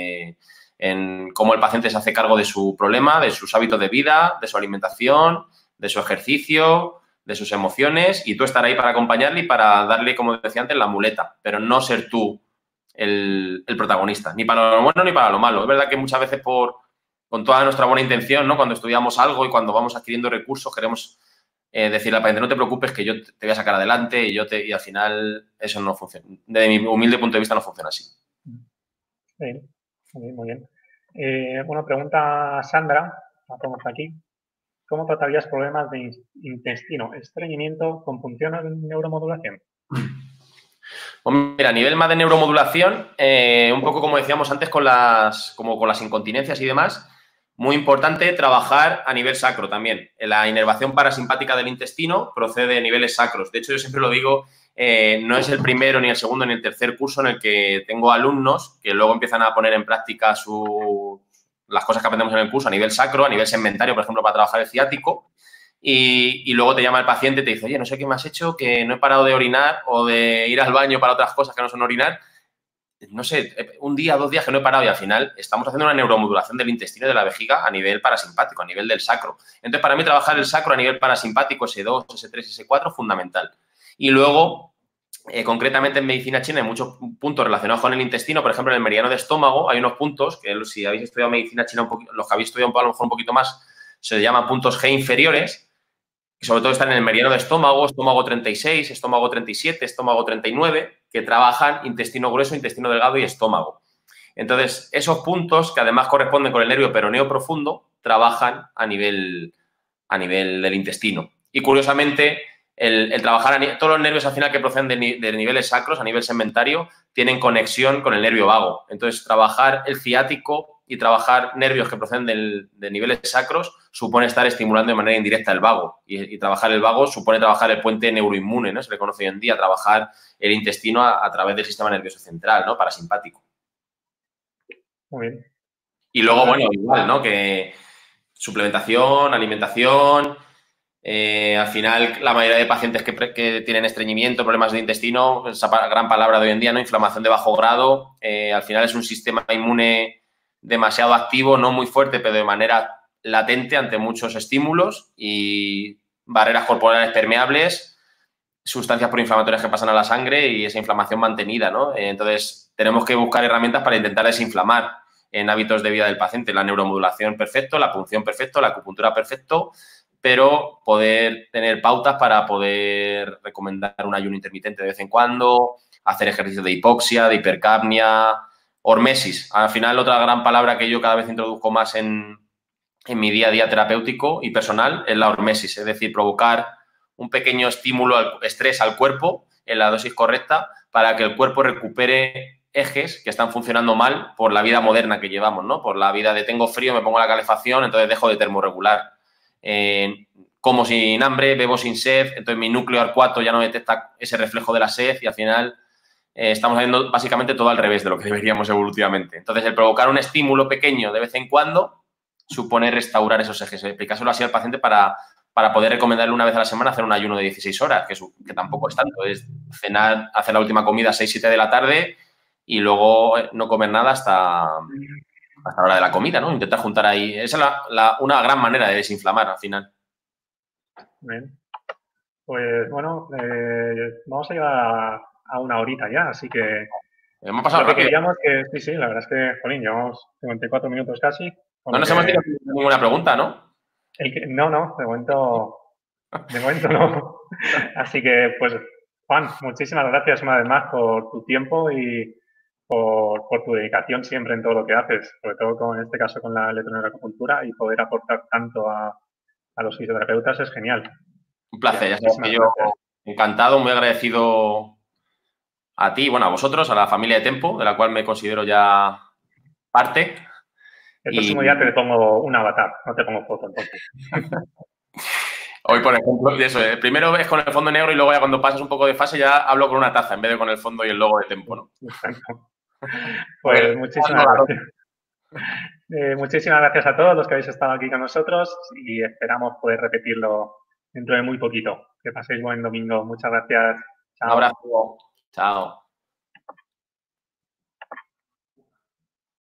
S2: En cómo el paciente se hace cargo de su problema, de sus hábitos de vida, de su alimentación, de su ejercicio, de sus emociones, y tú estar ahí para acompañarle y para darle, como decía antes, la muleta, pero no ser tú el protagonista, ni para lo bueno ni para lo malo. Es verdad que muchas veces con toda nuestra buena intención, ¿no? Cuando estudiamos algo y cuando vamos adquiriendo recursos, queremos decirle al paciente, no te preocupes que yo te voy a sacar adelante y al final eso no funciona. Desde mi humilde punto de vista no funciona así.
S1: Sí, muy bien. Bueno, pregunta Sandra, la ponemos aquí. ¿Cómo tratarías problemas de intestino, estreñimiento con funciones de neuromodulación?
S2: Pues mira, a nivel más de neuromodulación, un poco como decíamos antes con las incontinencias y demás, Muy importante trabajar a nivel sacro también. La inervación parasimpática del intestino procede de niveles sacros. De hecho, yo siempre lo digo, no es el primero, ni el segundo, ni el tercer curso en el que tengo alumnos que luego empiezan a poner en práctica las cosas que aprendemos en el curso a nivel sacro, a nivel segmentario, por ejemplo, para trabajar el ciático. Y luego te llama el paciente y te dice, oye, no sé qué me has hecho, que no he parado de orinar o de ir al baño para otras cosas que no son orinar. No sé, un día, 2 días que no he parado y al final estamos haciendo una neuromodulación del intestino y de la vejiga a nivel parasimpático, a nivel del sacro. Entonces, para mí trabajar el sacro a nivel parasimpático, S2, S3, S4, fundamental. Y luego, concretamente en medicina china hay muchos puntos relacionados con el intestino. Por ejemplo, en el meridiano de estómago hay unos puntos que si habéis estudiado medicina china, los que habéis estudiado a lo mejor un poquito más, se llaman puntos G inferiores, que sobre todo están en el meridiano de estómago, estómago 36, estómago 37, estómago 39, que trabajan intestino grueso, intestino delgado y estómago. Entonces, esos puntos, que además corresponden con el nervio peroneo profundo, trabajan a nivel del intestino. Y curiosamente, el trabajar todos los nervios al final que proceden de niveles sacros, a nivel segmentario, tienen conexión con el nervio vago. Entonces, trabajar el ciático y trabajar nervios que proceden de niveles sacros supone estar estimulando de manera indirecta el vago. Y trabajar el vago supone trabajar el puente neuroinmune, ¿no? Se le conoce hoy en día, trabajar el intestino a través del sistema nervioso central, ¿no? Parasimpático.
S1: Muy bien.
S2: Y luego, bueno, igual, ¿no? Que suplementación, alimentación. Al final, la mayoría de pacientes que tienen estreñimiento, problemas de intestino, esa gran palabra de hoy en día, ¿no? Inflamación de bajo grado, al final es un sistema inmune demasiado activo, no muy fuerte, pero de manera latente ante muchos estímulos y barreras corporales permeables, sustancias proinflamatorias que pasan a la sangre y esa inflamación mantenida, ¿no? Entonces, tenemos que buscar herramientas para intentar desinflamar en hábitos de vida del paciente. La neuromodulación, perfecto, la punción, perfecto, la acupuntura, perfecto, pero poder tener pautas para poder recomendar un ayuno intermitente de vez en cuando, hacer ejercicios de hipoxia, de hipercapnia, hormesis. Al final, otra gran palabra que yo cada vez introduzco más en mi día a día terapéutico y personal es la hormesis, es decir, provocar un pequeño estímulo, estrés al cuerpo en la dosis correcta para que el cuerpo recupere ejes que están funcionando mal por la vida moderna que llevamos, ¿no? Por la vida de tengo frío, me pongo la calefacción, entonces dejo de termorregular. Como sin hambre, bebo sin sed, entonces mi núcleo arcuato ya no detecta ese reflejo de la sed y al final estamos haciendo básicamente todo al revés de lo que deberíamos evolutivamente. Entonces, el provocar un estímulo pequeño de vez en cuando supone restaurar esos ejes. Explicárselo así al paciente para poder recomendarle una vez a la semana hacer un ayuno de 16 horas, que tampoco es tanto. Es cenar, hacer la última comida a 6, 7 de la tarde y luego no comer nada hasta la hora de la comida, ¿no? Intentar juntar ahí. Esa es una gran manera de desinflamar al final.
S1: Bien. Pues bueno, vamos a llegar a una horita ya, así que
S2: Hemos pasado
S1: lo que
S2: rápido.
S1: queríamos que, sí, la verdad es que, jolín, llevamos 54 minutos casi.
S2: No nos hemos tenido ninguna pregunta, ¿no?
S1: No, de momento no. Así que, pues, Juan, muchísimas gracias una vez más por tu tiempo y por tu dedicación siempre en todo lo que haces, sobre todo en este caso con la electroneuroacupuntura y poder aportar tanto a los fisioterapeutas es genial.
S2: Un placer, ya sabes que
S1: Muchísimas
S2: yo
S1: gracias.
S2: encantado, muy agradecido a ti, bueno, a vosotros, a la familia de Tempo, de la cual me considero ya parte.
S1: El
S2: Y
S1: próximo día te pongo un avatar, no te pongo foto entonces.
S2: hoy, por ejemplo, eso, primero ves con el fondo negro y luego ya cuando pasas un poco de fase ya hablo con una taza en vez de con el fondo y el logo de Tempo, ¿no?
S1: Exacto.
S2: Pues,
S1: Pues muchísimas gracias. Muchísimas gracias a todos los que habéis estado aquí con nosotros y esperamos poder repetirlo dentro de muy poquito. Que paséis buen domingo. Muchas gracias.
S2: un
S1: Chao.
S2: abrazo. Chao.